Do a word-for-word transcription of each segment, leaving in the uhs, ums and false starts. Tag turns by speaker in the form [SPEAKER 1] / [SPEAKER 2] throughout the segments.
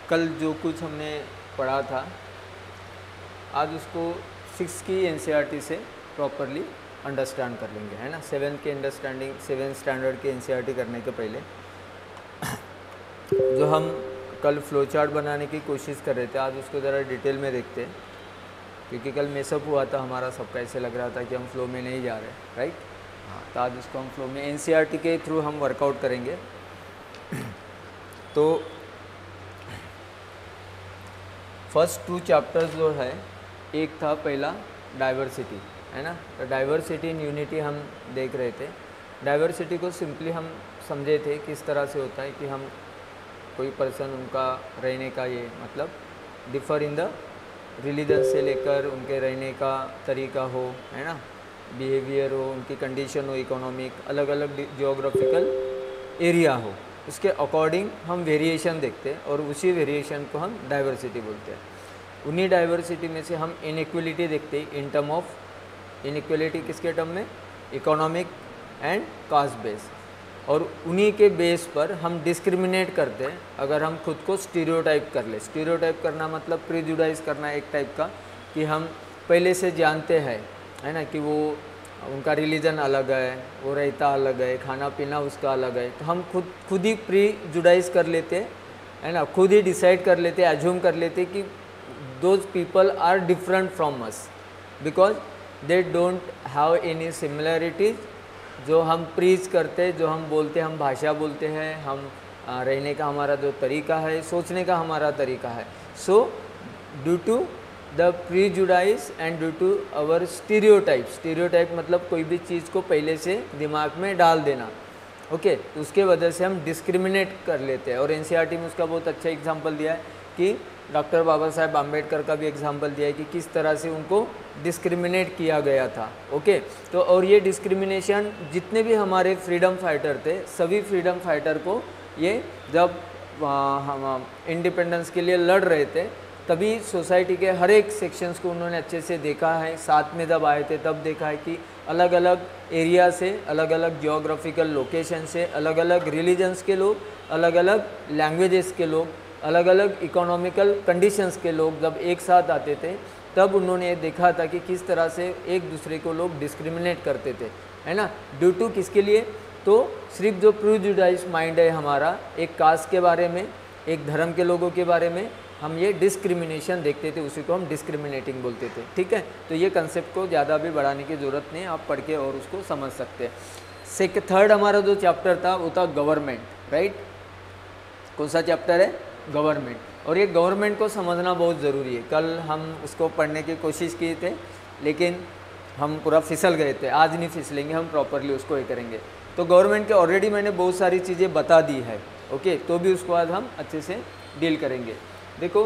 [SPEAKER 1] कल जो कुछ हमने पढ़ा था आज उसको सिक्स की एनसीईआरटी से प्रॉपरली अंडरस्टैंड कर लेंगे, है ना। सेवन के अंडरस्टैंडिंग सेवन स्टैंडर्ड के एनसीईआरटी करने के पहले जो हम कल फ्लो चार्ट बनाने की कोशिश कर रहे थे आज उसको ज़रा डिटेल में देखते हैं, क्योंकि कल मेसअप हुआ था हमारा, सबका ऐसे लग रहा था कि हम फ्लो में नहीं जा रहे, राइट। हाँ, तो आज उसको हम फ्लो में एनसीईआरटी के थ्रू हम वर्कआउट करेंगे। तो फर्स्ट टू चैप्टर्स जो है, एक था पहला डाइवर्सिटी, है ना। तो डाइवर्सिटी इन यूनिटी हम देख रहे थे। डाइवर्सिटी को सिंपली हम समझे थे किस तरह से होता है कि हम कोई पर्सन उनका रहने का ये मतलब डिफ़र इन द रिलीजन से लेकर उनके रहने का तरीका हो, है ना, बिहेवियर हो, उनकी कंडीशन हो, इकोनॉमिक, अलग अलग जियोग्राफिकल एरिया हो, उसके अकॉर्डिंग हम वेरिएशन देखते हैं और उसी वेरिएशन को हम डाइवर्सिटी बोलते हैं। उन्हीं डाइवर्सिटी में से हम इनइक्वलिटी देखते हैं इन टर्म ऑफ, इनइक्वलिटी किसके टर्म में, इकोनॉमिक एंड कास्ट बेस, और उन्हीं के बेस पर हम डिस्क्रिमिनेट करते हैं अगर हम खुद को स्टीरियोटाइप कर ले। स्टीरियोटाइप करना मतलब प्रीजुडाइज करना एक टाइप का, कि हम पहले से जानते हैं, है ना, कि वो उनका रिलीजन अलग है, वो रहता अलग है, खाना पीना उसका अलग है, तो हम खुद खुद ही प्रीजुडाइज कर लेते हैं, है ना, खुद ही डिसाइड कर लेते हैं, एज्यूम कर लेते हैं कि those people are different from us because they don't have any similarities. जो हम प्रीच करते, जो हम बोलते, हम भाषा बोलते हैं, हम आ, रहने का हमारा जो तरीका है, सोचने का हमारा तरीका है, so due to the prejudice and due to our stereotype. Stereotype मतलब कोई भी चीज़ को पहले से दिमाग में डाल देना, ओके okay? तो उसके वजह से हम डिस्क्रिमिनेट कर लेते हैं। और एनसीईआरटी में उसका बहुत अच्छा एग्जांपल दिया है कि डॉक्टर बाबा साहेब आम्बेडकर का भी एग्जांपल दिया है कि किस तरह से उनको डिस्क्रिमिनेट किया गया था, ओके okay? तो और ये डिस्क्रिमिनेशन जितने भी हमारे फ्रीडम फाइटर थे, सभी फ्रीडम फाइटर को ये जब हम इंडिपेंडेंस के लिए लड़ रहे थे तभी सोसाइटी के हर एक सेक्शंस को उन्होंने अच्छे से देखा है। साथ में जब आए थे तब देखा है कि अलग अलग एरिया से, अलग अलग जियोग्राफिकल लोकेशन से, अलग अलग रिलीजन्स के लोग, अलग अलग लैंग्वेजेस के लोग, अलग अलग इकोनॉमिकल कंडीशंस के लोग जब एक साथ आते थे तब उन्होंने देखा था कि किस तरह से एक दूसरे को लोग डिस्क्रिमिनेट करते थे, है ना, ड्यू टू किसके लिए, तो सिर्फ जो प्रीजुडाइज माइंड है हमारा, एक कास्ट के बारे में, एक धर्म के लोगों के बारे में हम ये डिस्क्रिमिनेशन देखते थे, उसी को हम डिस्क्रिमिनेटिंग बोलते थे, ठीक है। तो ये कंसेप्ट को ज़्यादा भी बढ़ाने की ज़रूरत नहीं, आप पढ़ के और उसको समझ सकते हैं। सेक थर्ड हमारा जो चैप्टर था वो था गवर्नमेंट, राइट। कौन सा चैप्टर है, गवर्नमेंट। और ये गवर्नमेंट को समझना बहुत ज़रूरी है। कल हम उसको पढ़ने की कोशिश किए थे लेकिन हम पूरा फिसल गए थे, आज नहीं फिसलेंगे, हम प्रॉपरली उसको ये करेंगे। तो गवर्नमेंट के ऑलरेडी मैंने बहुत सारी चीज़ें बता दी है, ओके, तो भी उसको आज हम अच्छे से डील करेंगे। देखो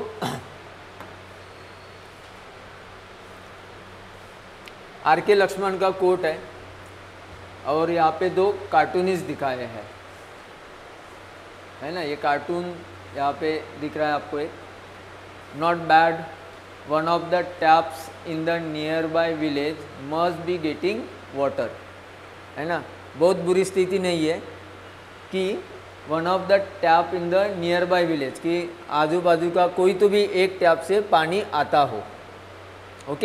[SPEAKER 1] आर के लक्ष्मण का कोट है और यहाँ पे दो कार्टूनिस्ट दिखाए हैं, है ना, ये कार्टून यहाँ पे दिख रहा है आपको एक, not bad, one of the taps in the nearby village must be getting water, है ना, बहुत बुरी स्थिति नहीं है कि one of the tap in the nearby village, कि आजू बाजू का कोई तो भी एक टैप से पानी आता हो, ओके,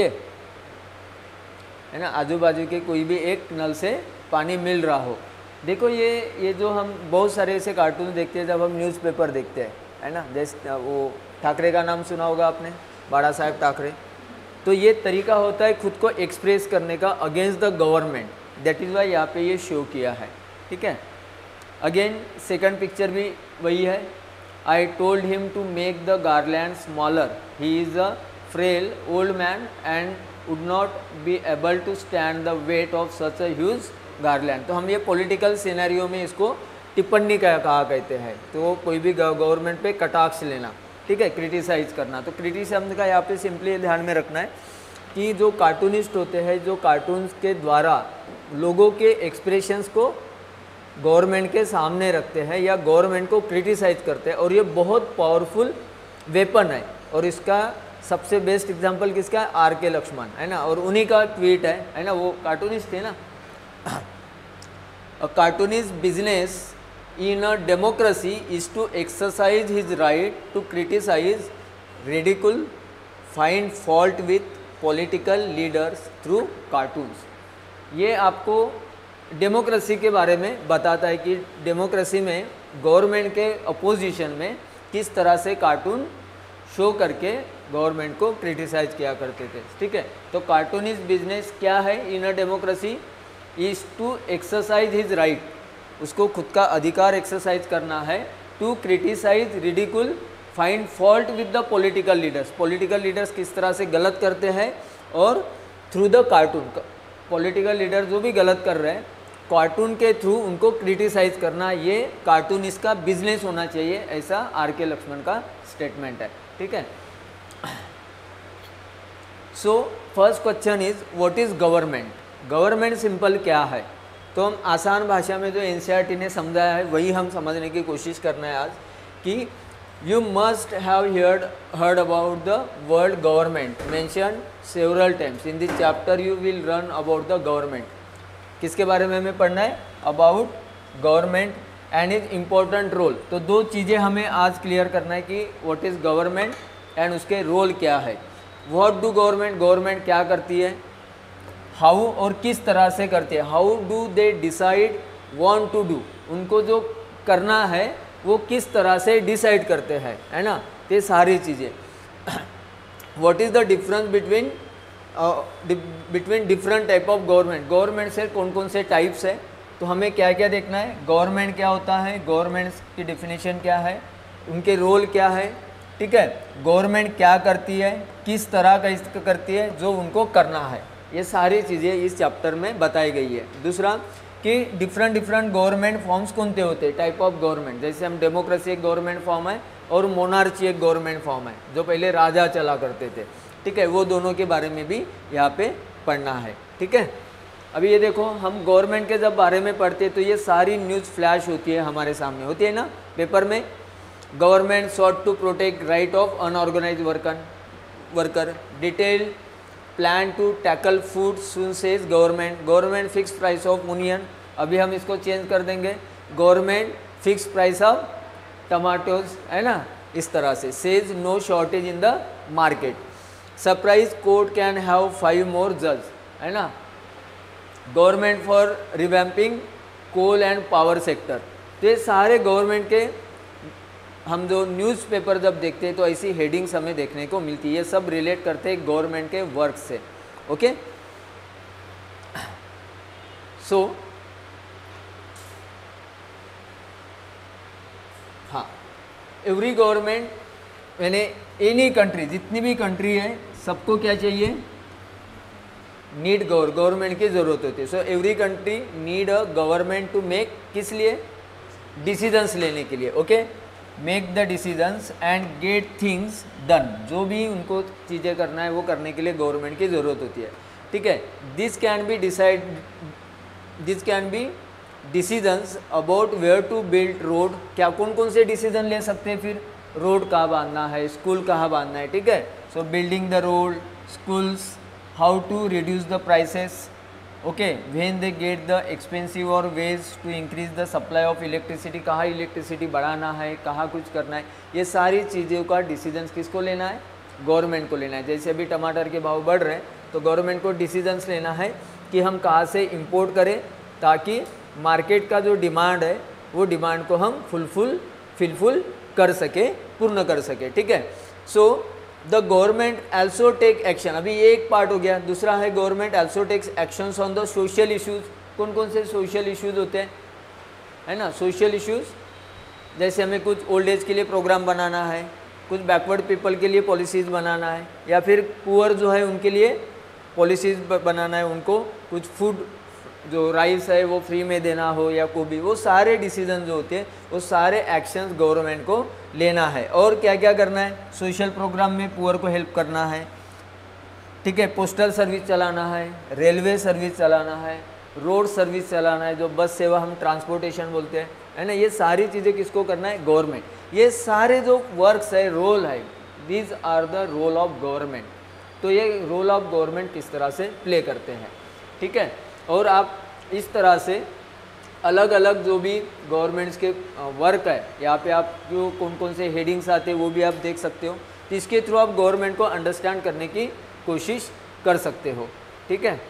[SPEAKER 1] है ना, आजू बाजू के कोई भी एक नल से पानी मिल रहा हो। देखो ये ये जो हम बहुत सारे ऐसे कार्टून देखते हैं जब हम न्यूज़पेपर देखते हैं, है ना, जैसे वो ठाकरे का नाम सुना होगा आपने, बाड़ा साहेब ठाकरे। तो ये तरीका होता है खुद को एक्सप्रेस करने का against the government, that is why यहाँ पे ये शो किया है, ठीक है। अगेन सेकंड पिक्चर भी वही है, I told him to make the garland smaller, he is a frail old man and would not be able to stand the weight of such a huge garland. तो हम ये political scenario में इसको टिप्पणी का कहा कहते हैं। तो कोई भी गवर्नमेंट पे कटाक्ष लेना, ठीक है, क्रिटिसाइज करना। तो क्रिटिसिज्म का यहाँ पे सिंपली ध्यान में रखना है कि जो कार्टूनिस्ट होते हैं, जो कार्टून्स के द्वारा लोगों के एक्सप्रेशंस को गवर्नमेंट के सामने रखते हैं या गवर्नमेंट को क्रिटिसाइज करते हैं, और ये बहुत पावरफुल वेपन है। और इसका सबसे बेस्ट एग्जांपल किसका है, आर के लक्ष्मण, है ना, और उन्हीं का ट्वीट है, है ना, वो कार्टूनिस्ट थे ना। A cartoonist business in a democracy is to exercise his right to criticize, ridicule, find fault with political leaders through cartoons. ये आपको डेमोक्रेसी के बारे में बताता है कि डेमोक्रेसी में गवर्नमेंट के अपोजिशन में किस तरह से कार्टून शो करके गवर्नमेंट को क्रिटिसाइज किया करते थे, ठीक है। तो कार्टूनिस्ट बिजनेस क्या है in a democracy, is to exercise his right, उसको खुद का अधिकार एक्सरसाइज करना है, to criticise, ridicule, find fault with the political leaders, political leaders किस तरह से गलत करते हैं, और through the cartoon, political leader जो भी गलत कर रहे हैं कार्टून के थ्रू उनको क्रिटिसाइज करना, ये कार्टूनिस्ट का बिजनेस होना चाहिए, ऐसा आर के लक्ष्मण का स्टेटमेंट है, ठीक है। So first question is what is government. Government simple क्या है, तो हम आसान भाषा में जो एनसीईआरटी ने समझाया है वही हम समझने की कोशिश करना है आज, कि you must have heard heard about the word government mentioned several times in this chapter. You will learn about the government. किसके बारे में हमें पढ़ना है, about government and is important role. तो दो चीज़ें हमें आज क्लियर करना है कि व्हाट इज़ गवर्नमेंट एंड उसके रोल क्या है। व्हाट डू गवर्नमेंट, गवर्नमेंट क्या करती है, हाउ और किस तरह से करती है, how do they decide want to do, उनको जो करना है वो किस तरह से डिसाइड करते हैं, है ना, ये सारी चीज़ें। What is the difference between between different type of government, government से कौन कौन से टाइप्स है, तो हमें क्या क्या देखना है, गवर्नमेंट क्या होता है, गवर्नमेंट की डिफिनीशन क्या है, उनके रोल क्या है, ठीक है, गवर्नमेंट क्या करती है, किस तरह का इसका करती है, जो उनको करना है, ये सारी चीज़ें इस चैप्टर में बताई गई है। दूसरा कि डिफरेंट डिफरेंट गवर्नमेंट फॉर्म्स कौन से होते हैं, टाइप ऑफ गवर्नमेंट, जैसे हम डेमोक्रेसी एक गवर्नमेंट फॉर्म है और मोनार्ची एक गवर्नमेंट फॉर्म है, जो पहले राजा चला करते थे, ठीक है, वो दोनों के बारे में भी यहाँ पे पढ़ना है, ठीक है। अभी ये देखो, हम गवर्नमेंट के जब बारे में पढ़ते हैं तो ये सारी न्यूज़ फ्लैश होती है हमारे सामने, होती है ना पेपर में। Government sought to protect right of unorganised worker worker detail plan to tackle food soon says government, government fix price of onion, अभी हम इसको चेंज कर देंगे, government fix price of tomatoes, है ना, इस तरह से, says no shortage in the market, surprise court can have five more जज, है ना, government for revamping coal and power sector. तो ये सारे गवर्नमेंट के हम जो न्यूज़पेपर जब देखते हैं तो ऐसी हेडिंग्स हमें देखने को मिलती है, ये सब रिलेट करते हैं गवर्नमेंट के वर्क से, ओके। सो हाँ, एवरी गवर्नमेंट यानी एनी कंट्री, जितनी भी कंट्री है सबको क्या चाहिए, नीड गवर गवर्नमेंट की ज़रूरत होती है। So every country need a government to make, किस लिए, डिसीजंस लेने के लिए, okay, make the decisions and get things done, जो भी उनको चीज़ें करना है वो करने के लिए गवर्नमेंट की ज़रूरत होती है, ठीक है। This can be decide this can be decisions about where to build road, क्या कौन कौन से डिसीजन ले सकते हैं, फिर रोड कहाँ बांधना है, स्कूल कहाँ बांधना है, ठीक है। So building the road, schools, how to reduce the prices, okay, when they get the expensive और ways to increase the supply of electricity, कहाँ इलेक्ट्रिसिटी बढ़ाना है, कहाँ कुछ करना है, ये सारी चीज़ों का डिसीजंस किसको लेना है, गवर्नमेंट को लेना है। जैसे अभी टमाटर के भाव बढ़ रहे हैं तो गवर्नमेंट को डिसीजंस लेना है कि हम कहाँ से इंपोर्ट करें ताकि मार्केट का जो डिमांड है वो डिमांड को हम फुलफुल फिलफुल कर सके, पूर्ण कर सके, ठीक है। So the government also take action, अभी ये एक पार्ट हो गया। दूसरा है government also takes actions on the social issues, कौन कौन से सोशल इश्यूज होते हैं, है ना, सोशल इश्यूज, जैसे हमें कुछ ओल्ड एज के लिए प्रोग्राम बनाना है, कुछ बैकवर्ड पीपल के लिए पॉलिसीज़ बनाना है, या फिर पुअर जो है उनके लिए पॉलिसीज़ बनाना है, उनको कुछ फूड जो राइस है वो फ्री में देना हो या को भी, वो सारे डिसीजन जो होते हैं वो सारे एक्शंस गवर्नमेंट को लेना है। और क्या क्या करना है, सोशल प्रोग्राम में पुअर को हेल्प करना है, ठीक है, पोस्टल सर्विस चलाना है, रेलवे सर्विस चलाना है, रोड सर्विस चलाना है, जो बस सेवा हम ट्रांसपोर्टेशन बोलते हैं, है ना, ये सारी चीज़ें किसको करना है, गवर्नमेंट। ये सारे जो वर्क्स है, रोल है, these are the role of government. तो ये रोल ऑफ गवर्नमेंट किस तरह से प्ले करते हैं, ठीक है। और आप इस तरह से अलग अलग जो भी गवर्नमेंट्स के वर्क है, यहाँ पे आप जो कौन कौन से हेडिंग्स आते हैं वो भी आप देख सकते हो। तो इसके थ्रू आप गवर्नमेंट को अंडरस्टैंड करने की कोशिश कर सकते हो। ठीक है,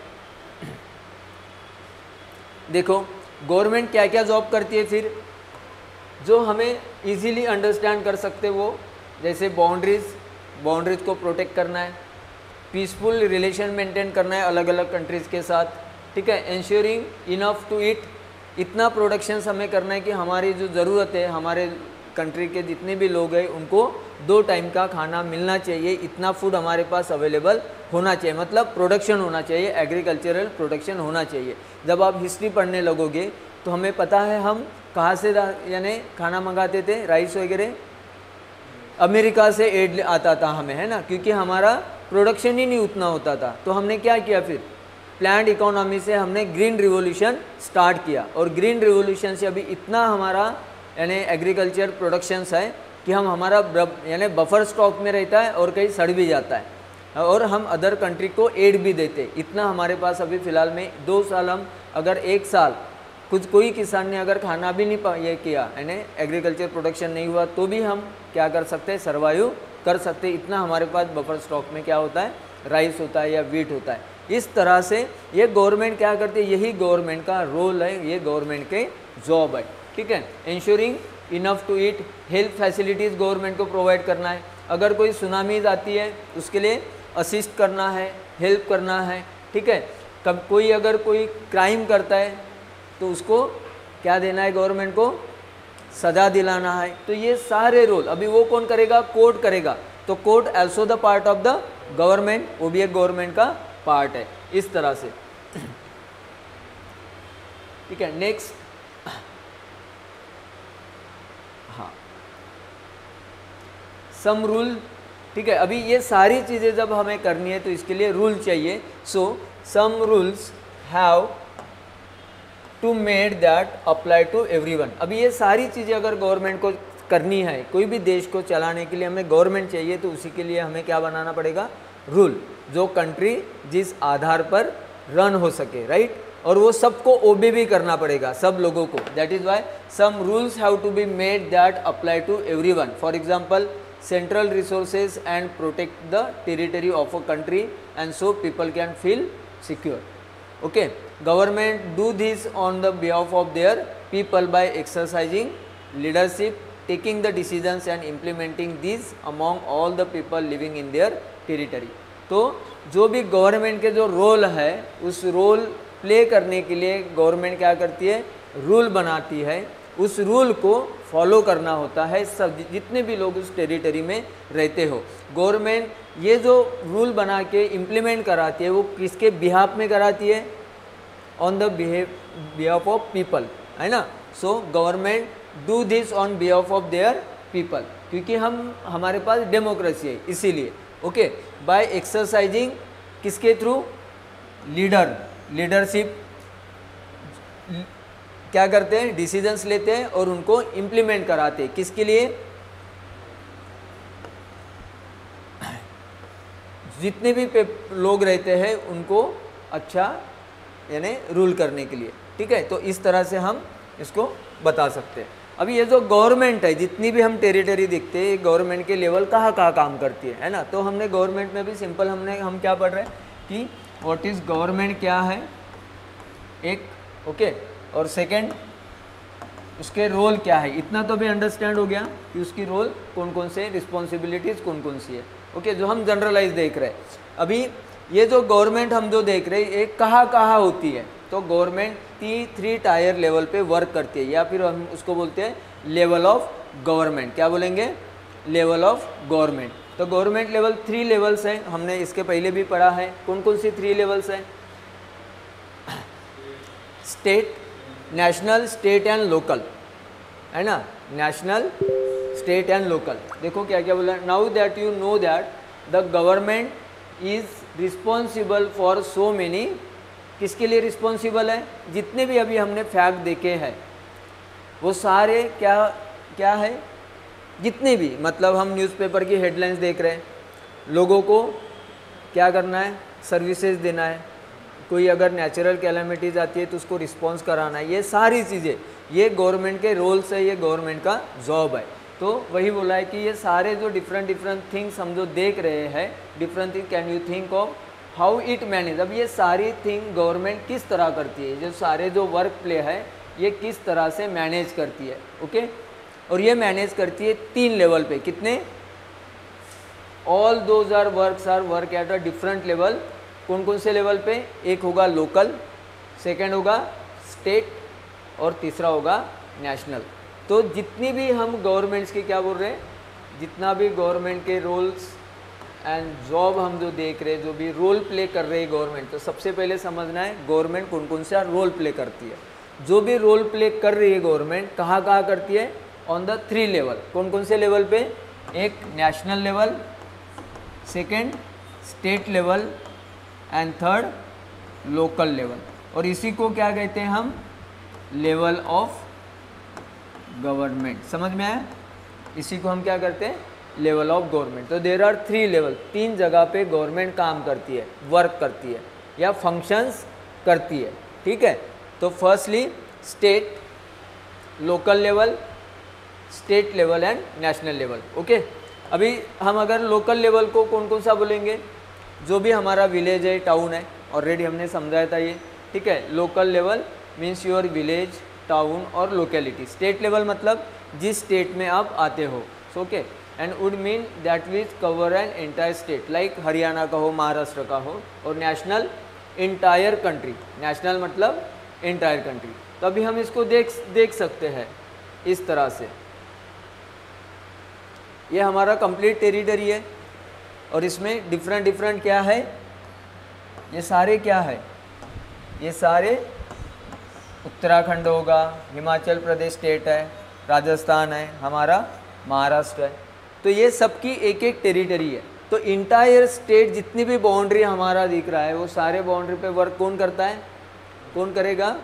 [SPEAKER 1] देखो गवर्नमेंट क्या क्या जॉब करती है फिर, जो हमें इजीली अंडरस्टैंड कर सकते वो, जैसे बाउंड्रीज बाउंड्रीज को प्रोटेक्ट करना है, पीसफुल रिलेशन मेंटेन करना है अलग अलग कंट्रीज़ के साथ। ठीक है, इंश्योरिंग इनफ टू ईट, इतना प्रोडक्शन हमें करना है कि हमारी जो ज़रूरत है, हमारे कंट्री के जितने भी लोग हैं उनको दो टाइम का खाना मिलना चाहिए, इतना फूड हमारे पास अवेलेबल होना चाहिए, मतलब प्रोडक्शन होना चाहिए, एग्रीकल्चरल प्रोडक्शन होना चाहिए। जब आप हिस्ट्री पढ़ने लगोगे तो हमें पता है हम कहाँ से यानी खाना मंगाते थे, राइस वगैरह अमेरिका से एड आता था हमें, है ना, क्योंकि हमारा प्रोडक्शन ही नहीं उतना होता था। तो हमने क्या किया फिर, प्लान्ड इकोनॉमी से हमने ग्रीन रिवॉल्यूशन स्टार्ट किया, और ग्रीन रिवॉल्यूशन से अभी इतना हमारा यानी एग्रीकल्चर प्रोडक्शंस है कि हम हमारा यानी बफर स्टॉक में रहता है और कहीं सड़ भी जाता है, और हम अदर कंट्री को एड भी देते। इतना हमारे पास अभी फ़िलहाल में दो साल हम अगर एक साल कुछ कोई किसान ने अगर खाना भी नहीं ये किया यानी एग्रीकल्चर प्रोडक्शन नहीं हुआ तो भी हम क्या कर सकते हैं, सर्वाइव कर सकते। इतना हमारे पास बफर स्टॉक में क्या होता है, राइस होता है या वीट होता है। इस तरह से ये गवर्नमेंट क्या करती है, यही गवर्नमेंट का रोल है, ये गवर्नमेंट के जॉब है। ठीक है, ensuring enough to eat, health facilities government को प्रोवाइड करना है। अगर कोई सुनामीज आती है उसके लिए असिस्ट करना है, हेल्प करना है। ठीक है, कब कोई अगर कोई क्राइम करता है तो उसको क्या देना है, गवर्नमेंट को सजा दिलाना है। तो ये सारे रोल अभी वो कौन करेगा, कोर्ट करेगा। तो court also the part of the government, वो भी एक गवर्नमेंट का पार्ट है, इस तरह से। ठीक है, नेक्स्ट, हाँ, सम रूल। ठीक है, अभी ये सारी चीज़ें जब हमें करनी है तो इसके लिए रूल चाहिए। So some rules have to made that apply to everyone. अभी ये सारी चीज़ें अगर गवर्नमेंट को करनी है, कोई भी देश को चलाने के लिए हमें गवर्नमेंट चाहिए, तो उसी के लिए हमें क्या बनाना पड़ेगा, रूल, जो कंट्री जिस आधार पर रन हो सके, राइट। और वो सबको ओबे भी करना पड़ेगा, सब लोगों को। That is why some rules have to be made that apply to everyone. For example, central resources and protect the territory of a country and so people can feel secure. Okay, government do this on the behalf of their people by exercising leadership, taking the decisions and implementing these among all the people living in their territory. तो जो भी government के जो role है उस role play करने के लिए गवर्नमेंट क्या करती है, रूल बनाती है, उस रूल को फॉलो करना होता है सब जितने भी लोग उस टेरिटरी में रहते हो। गवर्नमेंट ये जो रूल बना के इम्प्लीमेंट कराती है वो किसके बिहाफ में कराती है, on the behalf of people, है ना। So government do this on behalf of their people, क्योंकि हम हमारे पास डेमोक्रेसी है इसीलिए। ओके, बाय एक्सरसाइजिंग किसके थ्रू, लीडर, लीडरशिप क्या करते हैं, डिसीजंस लेते हैं और उनको इम्प्लीमेंट कराते हैं। किसके लिए, जितने भी लोग रहते हैं उनको अच्छा यानी रूल करने के लिए। ठीक है, तो इस तरह से हम इसको बता सकते हैं। अभी ये जो गवर्नमेंट है, जितनी भी हम टेरिटरी देखते हैं, गवर्नमेंट के लेवल कहाँ कहाँ काम करती है, है ना। तो हमने गवर्नमेंट में भी सिंपल हमने हम क्या पढ़ रहे हैं कि व्हाट इज़ गवर्नमेंट क्या है एक, ओके, और सेकंड उसके रोल क्या है, इतना तो भी अंडरस्टैंड हो गया कि उसकी रोल कौन कौन से, रिस्पॉन्सिबिलिटीज़ कौन कौन सी है। ओके, जो हम जनरलाइज देख रहे हैं। अभी ये जो गवर्नमेंट हम जो देख रहे हैं ये कहाँ कहाँ होती है, तो गवर्नमेंट ती थ्री टायर लेवल पे वर्क करती है, या फिर हम उसको बोलते हैं लेवल ऑफ गवर्नमेंट। क्या बोलेंगे, लेवल ऑफ गवर्नमेंट। तो गवर्नमेंट लेवल थ्री लेवल्स हैं, हमने इसके पहले भी पढ़ा है। कौन कौन सी थ्री लेवल्स हैं, state, national, state and local, है ना, नेशनल, स्टेट एंड लोकल। देखो क्या क्या बोला, now that you know that the government is responsible for so many, किसके लिए रिस्पॉन्सिबल है, जितने भी अभी हमने फैक्ट देखे हैं वो सारे क्या क्या है, जितने भी, मतलब हम न्यूज़पेपर की हेडलाइंस देख रहे हैं, लोगों को क्या करना है, सर्विसेज देना है, कोई अगर नेचुरल कैलामिटीज़ आती है तो उसको रिस्पॉन्स कराना है, ये सारी चीज़ें ये गवर्नमेंट के रोल्स है, ये गवर्नमेंट का जॉब है। तो वही बोला है कि ये सारे जो डिफरेंट डिफरेंट थिंग्स हम जो देख रहे हैं, different thing can you think of how it manage. अब ये सारी थिंग गवर्नमेंट किस तरह करती है, जो सारे जो वर्क प्ले है ये किस तरह से मैनेज करती है, ओके। और ये मैनेज करती है तीन लेवल पे, कितने, all those are works are work at a different level. कौन कौन से लेवल पे, एक होगा लोकल, सेकेंड होगा स्टेट और तीसरा होगा नेशनल। तो जितनी भी हम गवर्नमेंट्स के क्या बोल रहे हैं, जितना भी गवर्नमेंट के रोल्स एंड जॉब हम जो देख रहे हैं, जो भी रोल प्ले कर रहे हैं गवर्नमेंट, तो सबसे पहले समझना है गवर्नमेंट कौन कौन सा रोल प्ले करती है। जो भी रोल प्ले कर रही है गवर्नमेंट कहाँ कहाँ करती है, ऑन द थ्री लेवल। कौन कौन से लेवल पे, एक national level, second state level and third local level. और इसी को क्या कहते हैं हम, लेवल ऑफ गवर्नमेंट। समझ में आया, इसी को हम क्या करते हैं, लेवल ऑफ गवर्नमेंट। तो देर आर थ्री लेवल, तीन जगह पे गवर्नमेंट काम करती है, वर्क करती है या फंक्शंस करती है, ठीक है। तो firstly state, local level, state level and national level, okay. अभी हम अगर लोकल लेवल को कौन कौन सा बोलेंगे, जो भी हमारा विलेज है, टाउन है, ऑलरेडी हमने समझाया था ये, ठीक है। Local level means your village, town और लोकेलिटी। स्टेट लेवल मतलब जिस स्टेट में आप आते हो, okay. And would mean that which cover an entire state, like Haryana का हो, महाराष्ट्र का हो। और नेशनल, इंटायर कंट्री, नेशनल मतलब इंटायर कंट्री। तो अभी हम इसको देख देख सकते हैं इस तरह से, ये हमारा कंप्लीट टेरिटरी है और इसमें डिफरेंट डिफरेंट क्या है, ये सारे क्या है, ये सारे उत्तराखंड होगा, हिमाचल प्रदेश स्टेट है, राजस्थान है, हमारा महाराष्ट्र है। तो ये सबकी एक एक टेरिटरी है। तो इंटायर स्टेट जितनी भी बाउंड्री हमारा दिख रहा है वो सारे बाउंड्री पे वर्क कौन करता है, कौन करेगा,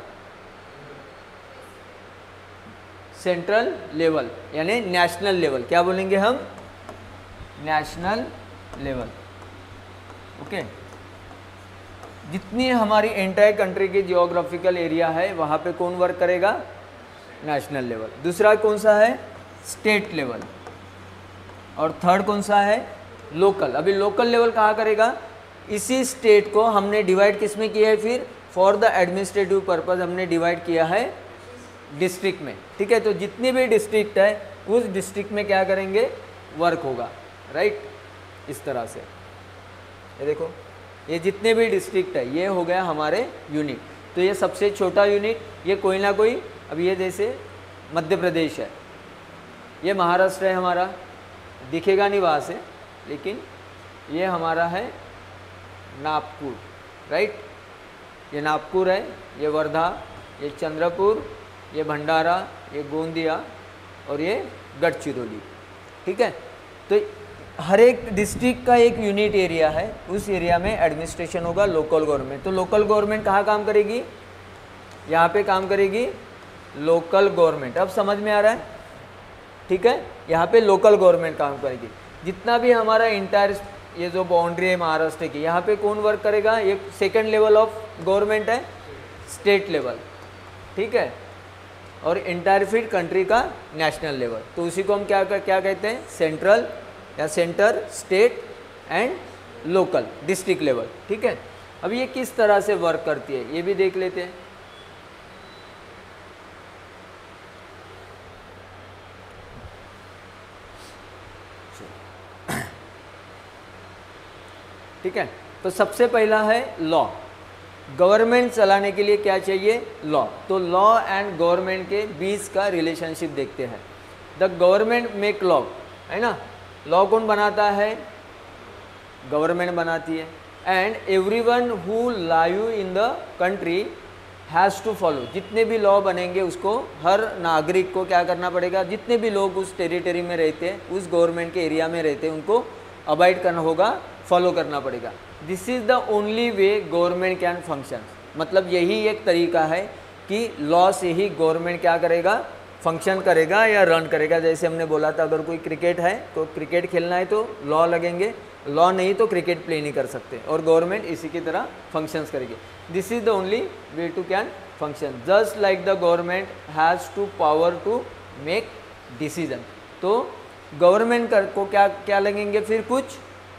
[SPEAKER 1] सेंट्रल लेवल यानी नेशनल लेवल। क्या बोलेंगे हम, नेशनल लेवल, ओके। जितनी हमारी एंटायर कंट्री की जियोग्राफिकल एरिया है वहाँ पे कौन वर्क करेगा, नेशनल लेवल। दूसरा कौन सा है, स्टेट लेवल। और थर्ड कौन सा है, लोकल। अभी लोकल लेवल कहाँ करेगा, इसी स्टेट को हमने डिवाइड किस में किया है, फिर फॉर द एडमिनिस्ट्रेटिव पर्पज हमने डिवाइड किया है डिस्ट्रिक्ट में, ठीक है। तो जितनी भी डिस्ट्रिक्ट है उस डिस्ट्रिक्ट में क्या करेंगे, वर्क होगा, राइट। इस तरह से ये देखो, ये जितने भी डिस्ट्रिक्ट है ये हो गया हमारे यूनिट। तो ये सबसे छोटा यूनिट, ये कोई ना कोई, अब ये जैसे मध्य प्रदेश है, ये महाराष्ट्र है हमारा, दिखेगा नहीं वहाँ से, लेकिन ये हमारा है नागपुर, राइट। ये नागपुर है, ये वर्धा, ये चंद्रपुर, ये भंडारा, ये गोंदिया और ये गढ़चिरौली, ठीक है। तो हर एक डिस्ट्रिक्ट का एक यूनिट एरिया है, उस एरिया में एडमिनिस्ट्रेशन होगा लोकल गवर्नमेंट। तो लोकल गवर्नमेंट कहाँ काम करेगी, यहाँ पे काम करेगी लोकल गवर्नमेंट। अब समझ में आ रहा है, ठीक है। यहाँ पे लोकल गवर्नमेंट काम करेगी। जितना भी हमारा इंटायर ये जो बाउंड्री है महाराष्ट्र की, यहाँ पे कौन वर्क करेगा, ये सेकेंड लेवल ऑफ गवर्नमेंट है, स्टेट लेवल, ठीक है। और इंटायर फिर कंट्री का नेशनल लेवल। तो उसी को हम क्या क्या कहते हैं, सेंट्रल या centre, state and local, district level, ठीक है। अब ये किस तरह से वर्क करती है ये भी देख लेते हैं। ठीक है। तो सबसे पहला है लॉ। गवर्नमेंट चलाने के लिए क्या चाहिए, लॉ। तो लॉ एंड गवर्नमेंट के बीच का रिलेशनशिप देखते हैं। द गवर्नमेंट मेक लॉ, है ना। लॉ कौन बनाता है, गवर्नमेंट बनाती है। And everyone who live in the country has to follow. जितने भी लॉ बनेंगे उसको हर नागरिक को क्या करना पड़ेगा, जितने भी लोग उस टेरिटरी में रहते हैं, उस गवर्नमेंट के एरिया में रहते हैं, उनको अबाइड करना होगा, फॉलो करना पड़ेगा। This is the only way government can function. मतलब यही एक तरीका है कि लॉ से ही गवर्नमेंट क्या करेगा, फंक्शन करेगा या रन करेगा। जैसे हमने बोला था, अगर कोई क्रिकेट है तो क्रिकेट खेलना है तो लॉ लगेंगे, लॉ नहीं तो क्रिकेट प्ले नहीं कर सकते, और गवर्नमेंट इसी की तरह फंक्शंस करेगी। This is the only way to can function, just like the government has to power to make decision. तो गवर्नमेंट कर को क्या क्या लगेंगे, फिर कुछ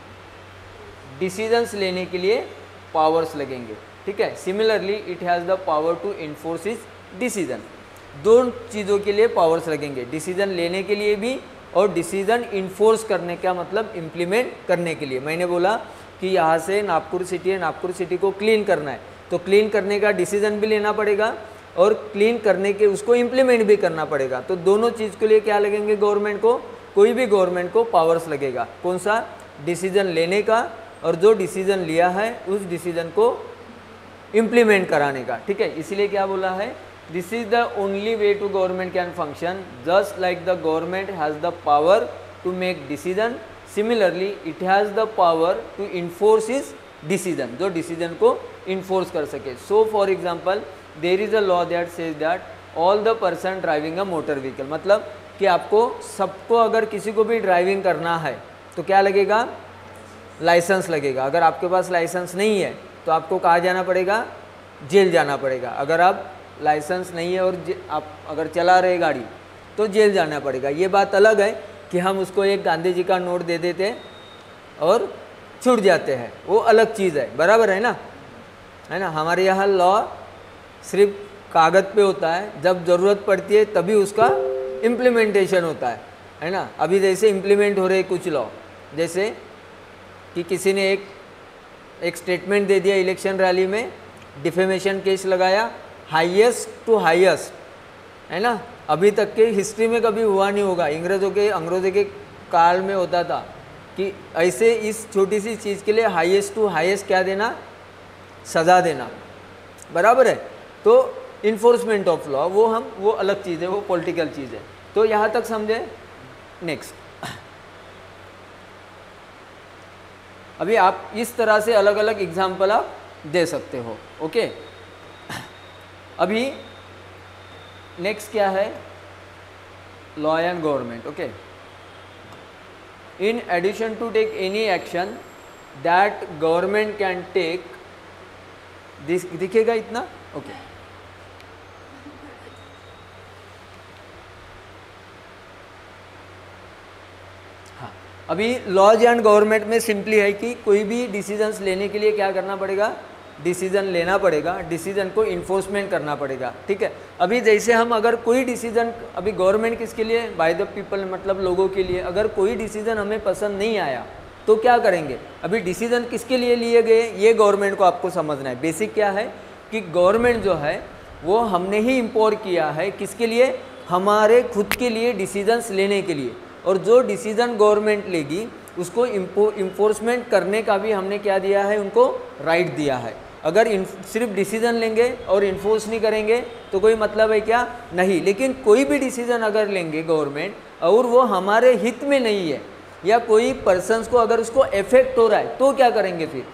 [SPEAKER 1] डिसीजंस लेने के लिए पावर्स लगेंगे, ठीक है। Similarly it has the power to enforce is decision, दो चीज़ों के लिए पावर्स लगेंगे, डिसीजन लेने के लिए भी और डिसीजन इन्फोर्स करने का मतलब इम्प्लीमेंट करने के लिए। मैंने बोला कि यहाँ से नागपुर सिटी है, नागपुर सिटी को क्लीन करना है, तो क्लीन करने का डिसीजन भी लेना पड़ेगा और क्लीन करने के उसको इम्प्लीमेंट भी करना पड़ेगा। तो दोनों चीज़ के लिए क्या लगेंगे गवर्नमेंट को, कोई भी गवर्नमेंट को पावर्स लगेगा, कौन सा, डिसीजन लेने का, और जो डिसीजन लिया है उस डिसीजन को इम्प्लीमेंट कराने का, ठीक है। इसीलिए क्या बोला है, this is the only way to government can function, just like the government has the power to make decision, similarly it has the power to enforce is decision, जो डिसीजन को इन्फोर्स कर सके। So for example there is a law that says that all the person driving a motor vehicle, मतलब कि आपको सबको अगर किसी को भी ड्राइविंग करना है तो क्या लगेगा, लाइसेंस लगेगा। अगर आपके पास लाइसेंस नहीं है तो आपको कहाँ जाना पड़ेगा, जेल जाना पड़ेगा। अगर आप लाइसेंस नहीं है और आप अगर चला रहे गाड़ी तो जेल जाना पड़ेगा। ये बात अलग है कि हम उसको एक गांधी जी का नोट दे देते और छूट जाते हैं, वो अलग चीज़ है, बराबर है ना, है ना। हमारे यहाँ लॉ सिर्फ कागज़ पे होता है, जब ज़रूरत पड़ती है तभी उसका इम्प्लीमेंटेशन होता है, है ना। अभी जैसे इम्प्लीमेंट हो रहे कुछ लॉ, जैसे कि किसी ने एक एक स्टेटमेंट दे दिया इलेक्शन रैली में, डिफेमेशन केस लगाया, हाईएस्ट टू हाईएस्ट, है ना। अभी तक के हिस्ट्री में कभी हुआ नहीं होगा, अंग्रेज़ों के अंग्रेज़ों के काल में होता था कि ऐसे इस छोटी सी चीज़ के लिए हाईएस्ट टू हाईएस्ट क्या देना, सज़ा देना, बराबर है। तो इन्फोर्समेंट ऑफ लॉ वो हम वो अलग चीज़ है, वो पॉलिटिकल चीज़ है। तो यहाँ तक समझे। नेक्स्ट, अभी आप इस तरह से अलग अलग एग्जाम्पल आप दे सकते हो, ओके। अभी नेक्स्ट क्या है, law and government, okay. In addition to take any action that government can take, this दिखेगा इतना, ओके। हाँ, अभी लॉज एंड गवर्नमेंट में सिंपली है कि कोई भी डिसीजंस लेने के लिए क्या करना पड़ेगा, डिसीजन लेना पड़ेगा, डिसीजन को इन्फोर्समेंट करना पड़ेगा, ठीक है। अभी जैसे हम अगर कोई डिसीजन, अभी गवर्नमेंट किसके लिए, बाय द पीपल, मतलब लोगों के लिए, अगर कोई डिसीजन हमें पसंद नहीं आया तो क्या करेंगे। अभी डिसीजन किसके लिए लिए गए, ये गवर्नमेंट को आपको समझना है। बेसिक क्या है कि गवर्नमेंट जो है वो हमने ही इम्पोर्ट किया है, किसके लिए, हमारे खुद के लिए डिसीजंस लेने के लिए, और जो डिसीजन गवर्नमेंट लेगी उसको इन्फोर्समेंट करने का भी हमने क्या दिया है, उनको राइट दिया है। अगर सिर्फ डिसीजन लेंगे और इन्फोर्स नहीं करेंगे तो कोई मतलब है क्या, नहीं। लेकिन कोई भी डिसीजन अगर लेंगे गवर्नमेंट और वो हमारे हित में नहीं है, या कोई पर्सन्स को अगर उसको इफेक्ट हो रहा है, तो क्या करेंगे फिर।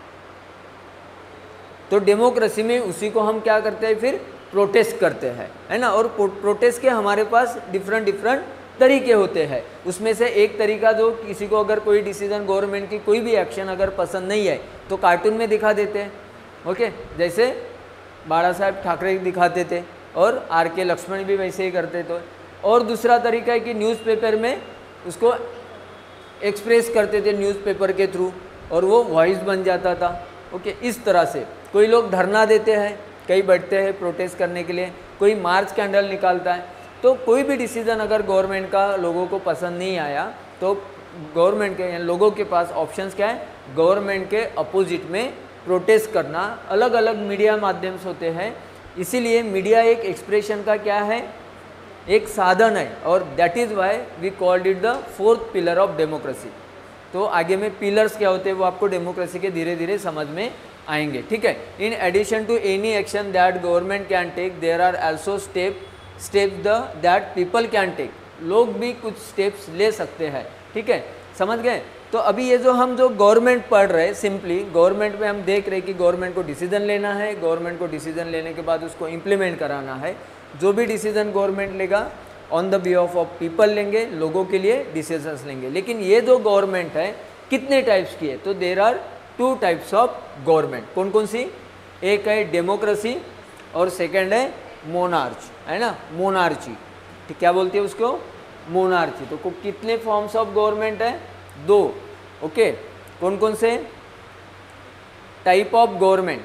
[SPEAKER 1] तो डेमोक्रेसी में उसी को हम क्या करते हैं, फिर प्रोटेस्ट करते हैं, है ना। और प्रोटेस्ट के हमारे पास डिफरेंट डिफरेंट तरीके होते हैं। उसमें से एक तरीका, जो किसी को अगर कोई डिसीजन गवर्नमेंट की कोई भी एक्शन अगर पसंद नहीं है तो कार्टून में दिखा देते हैं, ओके। जैसे बाला साहेब ठाकरे दिखाते थे और आर के लक्ष्मण भी वैसे ही करते थे। और दूसरा तरीका है कि न्यूज़पेपर में उसको एक्सप्रेस करते थे न्यूज़पेपर के थ्रू, और वो वॉइस बन जाता था, ओके। इस तरह से कोई लोग धरना देते हैं, कई बैठते हैं प्रोटेस्ट करने के लिए, कोई मार्च कैंडल निकालता है। तो कोई भी डिसीजन अगर गवर्नमेंट का लोगों को पसंद नहीं आया तो गवर्नमेंट के लोगों के पास ऑप्शंस क्या है, गवर्नमेंट के अपोजिट में प्रोटेस्ट करना। अलग अलग मीडिया माध्यम से होते हैं, इसीलिए मीडिया एक एक्सप्रेशन का क्या है, एक साधन है, और that is why we called it the fourth pillar of democracy. तो आगे में पिलर्स क्या होते हैं वो आपको डेमोक्रेसी के धीरे धीरे समझ में आएंगे, ठीक है। In addition to any action that government can take, there are also step step the that people can take, लोग भी कुछ स्टेप्स ले सकते हैं, ठीक है, समझ गए। तो अभी ये जो हम जो गवर्नमेंट पढ़ रहे हैं, सिंपली गवर्नमेंट में हम देख रहे हैं कि गवर्नमेंट को डिसीजन लेना है, गवर्नमेंट को डिसीजन लेने के बाद उसको इम्प्लीमेंट कराना है। जो भी डिसीजन गवर्नमेंट लेगा on the behalf of people लेंगे, लोगों के लिए डिसीजंस लेंगे। लेकिन ये जो गवर्नमेंट है कितने टाइप्स की है? तो there are two types of government. कौन कौन सी? एक है डेमोक्रेसी और सेकंड है मोनार्च, है ना, मोनार्ची। ठीक, क्या बोलते हैं उसको? मोनार्ची। तो को कितने फॉर्म्स ऑफ गवर्नमेंट है? दो। ओके, कौन कौन से? टाइप ऑफ गवर्नमेंट,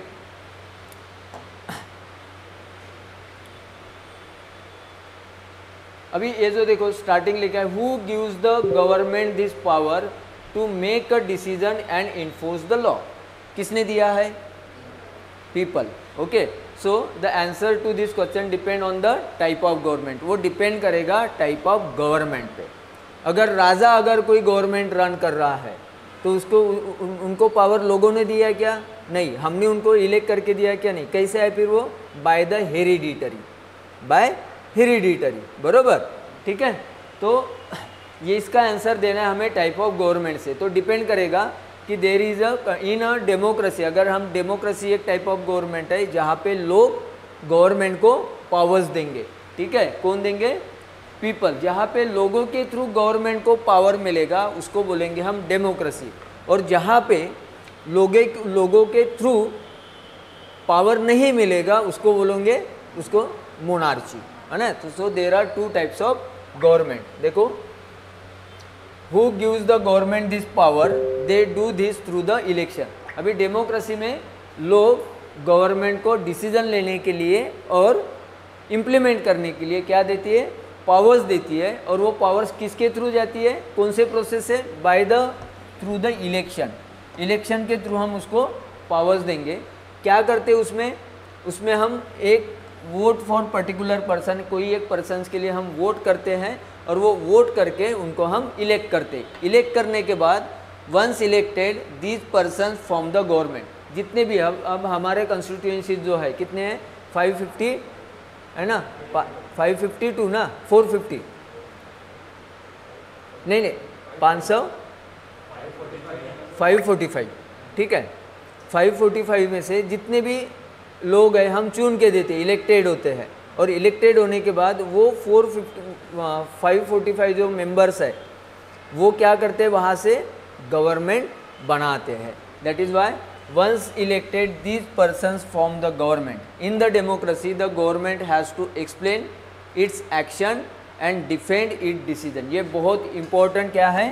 [SPEAKER 1] अभी ये जो देखो स्टार्टिंग लिखा है, who gives the government this power to make a decision and enforce the law. किसने दिया है? People. Okay, so the answer to this question depend on the type of government. वो डिपेंड करेगा टाइप ऑफ गवर्नमेंट पे। अगर राजा अगर कोई government run कर रहा है तो उसको उन, उनको पावर लोगों ने दिया क्या? नहीं, हमने उनको इलेक्ट करके दिया क्या? नहीं। कैसे है फिर वो? By the hereditary, by hereditary, बरोबर। ठीक है, तो ये इसका आंसर देना है हमें टाइप ऑफ गवर्नमेंट से। तो डिपेंड करेगा कि there is a in a democracy, अगर हम डेमोक्रेसी एक टाइप ऑफ गवर्नमेंट है जहाँ पे लोग गवर्नमेंट को पावर्स देंगे। ठीक है, कौन देंगे? पीपल। जहाँ पे लोगों के थ्रू गवर्नमेंट को पावर मिलेगा उसको बोलेंगे हम डेमोक्रेसी। और जहाँ पे लोगे लोगों के थ्रू पावर नहीं मिलेगा उसको बोलेंगे उसको मोनार्ची, है ना। तो so there are two types of government. देखो, who gives the government this power, they do this through the election. अभी डेमोक्रेसी में लोग गवर्नमेंट को डिसीजन लेने के लिए और इम्प्लीमेंट करने के लिए क्या देती है? पावर्स देती है। और वो पावर्स किसके थ्रू जाती है? कौन से प्रोसेस से? By the through the election. Election के थ्रू हम उसको पावर्स देंगे। क्या करते हैं उसमें? उसमें हम एक वोट फॉर पर्टिकुलर पर्सन, कोई एक पर्सन के लिए हम वोट करते हैं और वो वोट करके उनको हम इलेक्ट करते हैं। इलेक्ट करने के बाद once elected these person from the government. जितने भी अब अब हमारे कंस्टिट्यूएंसी जो है कितने हैं? फाइव फिफ्टी, है ना, फाइव फिफ्टी टू ना फोर फिफ्टी, नहीं नहीं पाँच सौ फाइव फोर्टी फाइव। ठीक है, फाइव फोर्टी फाइव में से जितने भी लोग हैं हम चुन के देते, इलेक्टेड होते हैं। और इलेक्टेड होने के बाद वो four fifty five forty five जो मेंबर्स है वो क्या करते हैं? वहाँ से गवर्नमेंट बनाते हैं। That is why once elected these persons form the government। in the democracy the government has to explain its action and defend its decision। ये बहुत important क्या है?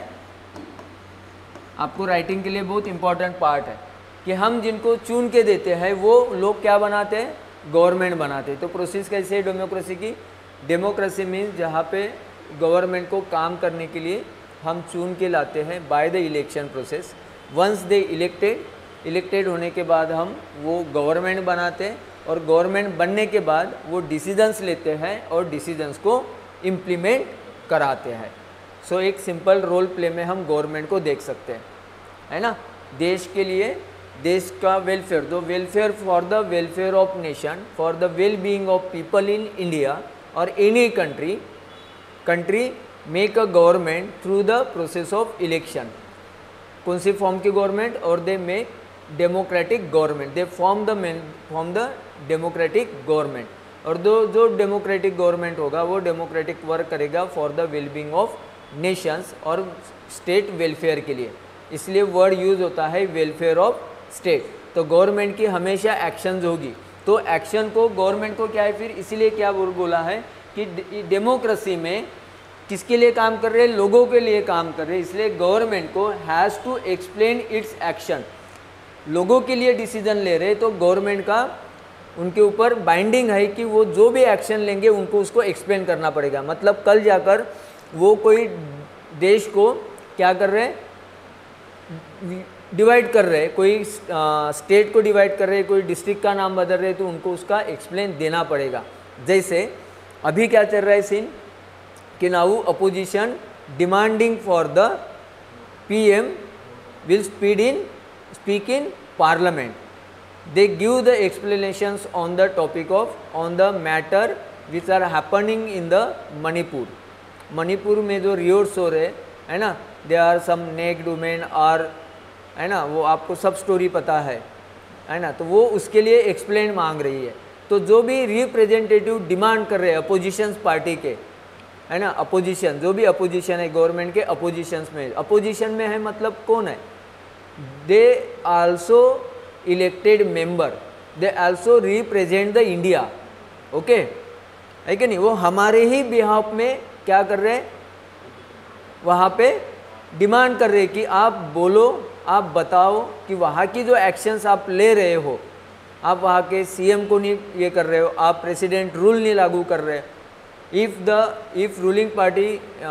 [SPEAKER 1] आपको राइटिंग के लिए बहुत इंपॉर्टेंट पार्ट है कि हम जिनको चुन के देते हैं वो लोग क्या बनाते हैं? गवर्नमेंट बनाते हैं। तो प्रोसेस कैसे है डेमोक्रेसी की? डेमोक्रेसी मीन्स जहाँ पे गवर्नमेंट को काम करने के लिए हम चुन के लाते हैं by the election process. Once they elected, elected होने के बाद हम वो गवर्नमेंट बनाते हैं और गवर्नमेंट बनने के बाद वो डिसीजंस लेते हैं और डिसीजंस को इम्प्लीमेंट कराते हैं। सो so, एक सिंपल रोल प्ले में हम गवर्नमेंट को देख सकते हैं, है ना। देश के लिए, देश का वेलफेयर, दो welfare for the welfare of nation, for the well being of people in India और any country, country make a government through the process of election. कौन सी फॉर्म की गवर्नमेंट? और they make democratic government, they form the main form the democratic government. और दो जो democratic government होगा वो डेमोक्रेटिक वर्क करेगा for the wellbeing of nations और स्टेट वेलफेयर के लिए। इसलिए वर्ड यूज़ होता है वेलफेयर ऑफ स्टेट। तो गवर्नमेंट की हमेशा एक्शंस होगी। तो एक्शन को गवर्नमेंट को क्या है फिर? इसीलिए क्या बोला है कि डेमोक्रेसी में किसके लिए काम कर रहे हैं? लोगों के लिए काम कर रहे हैं। इसलिए गवर्नमेंट को has to explain its action. लोगों के लिए डिसीजन ले रहे तो गवर्नमेंट का उनके ऊपर बाइंडिंग है कि वो जो भी एक्शन लेंगे उनको उसको एक्सप्लेन करना पड़ेगा। मतलब कल जाकर वो कोई देश को क्या कर रहे हैं? डिवाइड कर रहे हैं, कोई स्टेट को डिवाइड कर रहे हैं, कोई डिस्ट्रिक्ट का नाम बदल रहे हैं तो उनको उसका एक्सप्लेन देना पड़ेगा। जैसे अभी क्या चल रहा है सीन कि now opposition demanding for the PM will speed in speak in parliament, they give the explanations on the topic of on the matter which are happening in the Manipur। Manipur में जो रियोट्स हो रहे है ना, they are some naked women और, है ना, वो आपको सब स्टोरी पता है है ना। तो वो उसके लिए एक्सप्लेन मांग रही है। तो जो भी रिप्रेजेंटेटिव डिमांड कर रहे हैं अपोजिशन पार्टी के, है ना, अपोजिशन, जो भी अपोजिशन है गवर्नमेंट के अपोजिशन में, अपोजिशन में है मतलब कौन है, they also elected member, they also represent the India, okay, है कि नहीं, वो हमारे ही बिहाफ में क्या कर रहे हैं, वहाँ पे डिमांड कर रहे हैं कि आप बोलो, आप बताओ कि वहाँ की जो एक्शंस आप ले रहे हो, आप वहाँ के सीएम को नहीं ये कर रहे हो, आप प्रेसिडेंट रूल नहीं लागू कर रहे। If the if ruling party,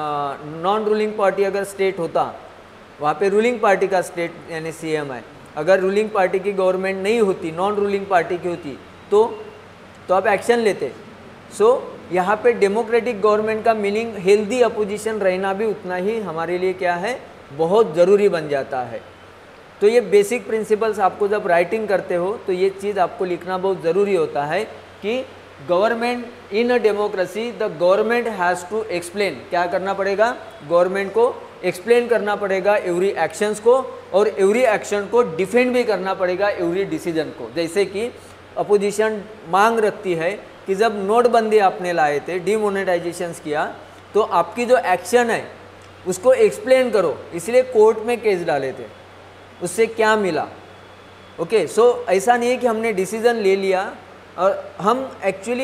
[SPEAKER 1] non ruling party अगर स्टेट होता, वहाँ पे रूलिंग पार्टी का स्टेट यानी सीएम है, अगर रूलिंग पार्टी की गवर्नमेंट नहीं होती, नॉन रूलिंग पार्टी की होती, तो तो आप एक्शन लेते। सो so, यहाँ पे डेमोक्रेटिक गवर्नमेंट का मीनिंग हेल्दी अपोजिशन रहना भी उतना ही हमारे लिए क्या है, बहुत ज़रूरी बन जाता है। तो ये बेसिक प्रिंसिपल्स आपको जब राइटिंग करते हो तो ये चीज़ आपको लिखना बहुत ज़रूरी होता है कि government in a democracy, the government has to explain, क्या करना पड़ेगा, गवर्नमेंट को एक्सप्लेन करना पड़ेगा एवरी एक्शंस को, और एवरी एक्शन को डिफेंड भी करना पड़ेगा एवरी डिसीजन को। जैसे कि अपोजिशन मांग रखती है कि जब नोटबंदी आपने लाए थे, डीमोनेटाइजेशन किया, तो आपकी जो एक्शन है उसको एक्सप्लेन करो, इसलिए कोर्ट में केस डाले थे, उससे क्या मिला, ओके। सो ऐसा नहीं है कि हमने डिसीज़न ले लिया और हम एक्चुअली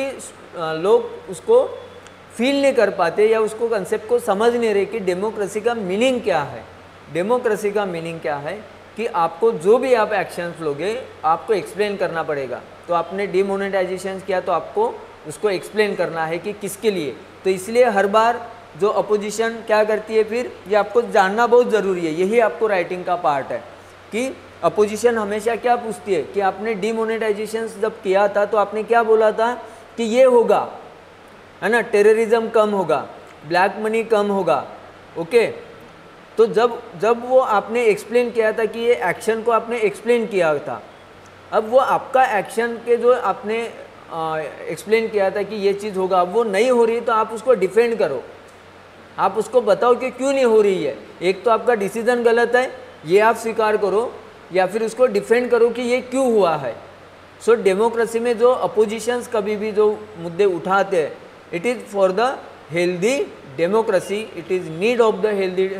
[SPEAKER 1] लोग उसको फील नहीं कर पाते या उसको कंसेप्ट को समझ नहीं रहे कि डेमोक्रेसी का मीनिंग क्या है। डेमोक्रेसी का मीनिंग क्या है कि आपको जो भी आप एक्शंस लोगे आपको एक्सप्लेन करना पड़ेगा। तो आपने डीमोनेटाइजेशन किया तो आपको उसको एक्सप्लेन करना है कि किसके लिए। तो इसलिए हर बार जो अपोजिशन क्या करती है, फिर ये आपको जानना बहुत ज़रूरी है, यही आपको राइटिंग का पार्ट है कि अपोजिशन हमेशा क्या पूछती है कि आपने डीमोनेटाइजेशन जब किया था तो आपने क्या बोला था कि ये होगा, है ना, टेररिज्म कम होगा, ब्लैक मनी कम होगा, ओके। तो जब जब वो आपने एक्सप्लेन किया था कि ये एक्शन को आपने एक्सप्लेन किया था, अब वो आपका एक्शन के जो आपने एक्सप्लेन किया था कि ये चीज़ होगा, अब वो नहीं हो रही तो आप उसको डिफेंड करो, आप उसको बताओ कि क्यों नहीं हो रही है। एक तो आपका डिसीजन गलत है ये आप स्वीकार करो, या फिर उसको डिफेंड करो कि ये क्यों हुआ है। सो so, डेमोक्रेसी में जो अपोजिशंस कभी भी जो मुद्दे उठाते हैं, it is for the healthy democracy, it is need of the healthy,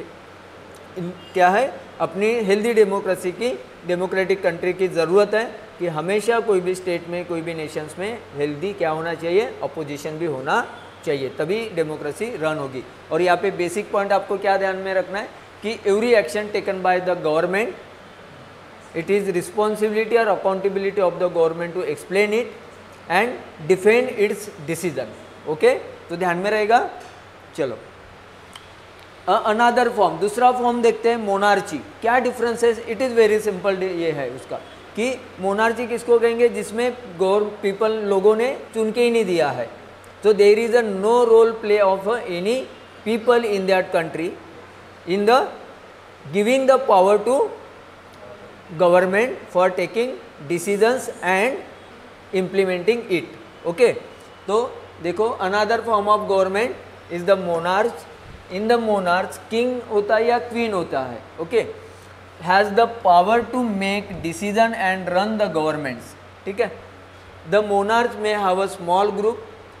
[SPEAKER 1] क्या है, अपनी हेल्दी डेमोक्रेसी की, डेमोक्रेटिक कंट्री की ज़रूरत है कि हमेशा कोई भी स्टेट में, कोई भी नेशंस में हेल्दी क्या होना चाहिए, अपोजिशन भी होना चाहिए, तभी डेमोक्रेसी रन होगी। और यहाँ पे बेसिक पॉइंट आपको क्या ध्यान में रखना है कि every action taken by the government, it is responsibility और accountability of the government to explain it and defend its decision, okay. तो ध्यान में रहेगा। चलो अनदर फॉर्म, दूसरा फॉर्म देखते हैं, मोनार्ची। क्या डिफरेंस है, इट इज़ वेरी सिंपल, ये है उसका कि मोनार्ची किसको कहेंगे, जिसमें गौर पीपल लोगों ने चुन के ही नहीं दिया है। तो there is a no role play of any people in that country in the giving the power to government for taking decisions and implementing it, okay. तो देखो another form of government is the monarch. In the monarch king होता है या queen होता है, okay, has the power to make decision and run the governments, ठीक है। The monarch में हैव अ स्मॉल ग्रुप,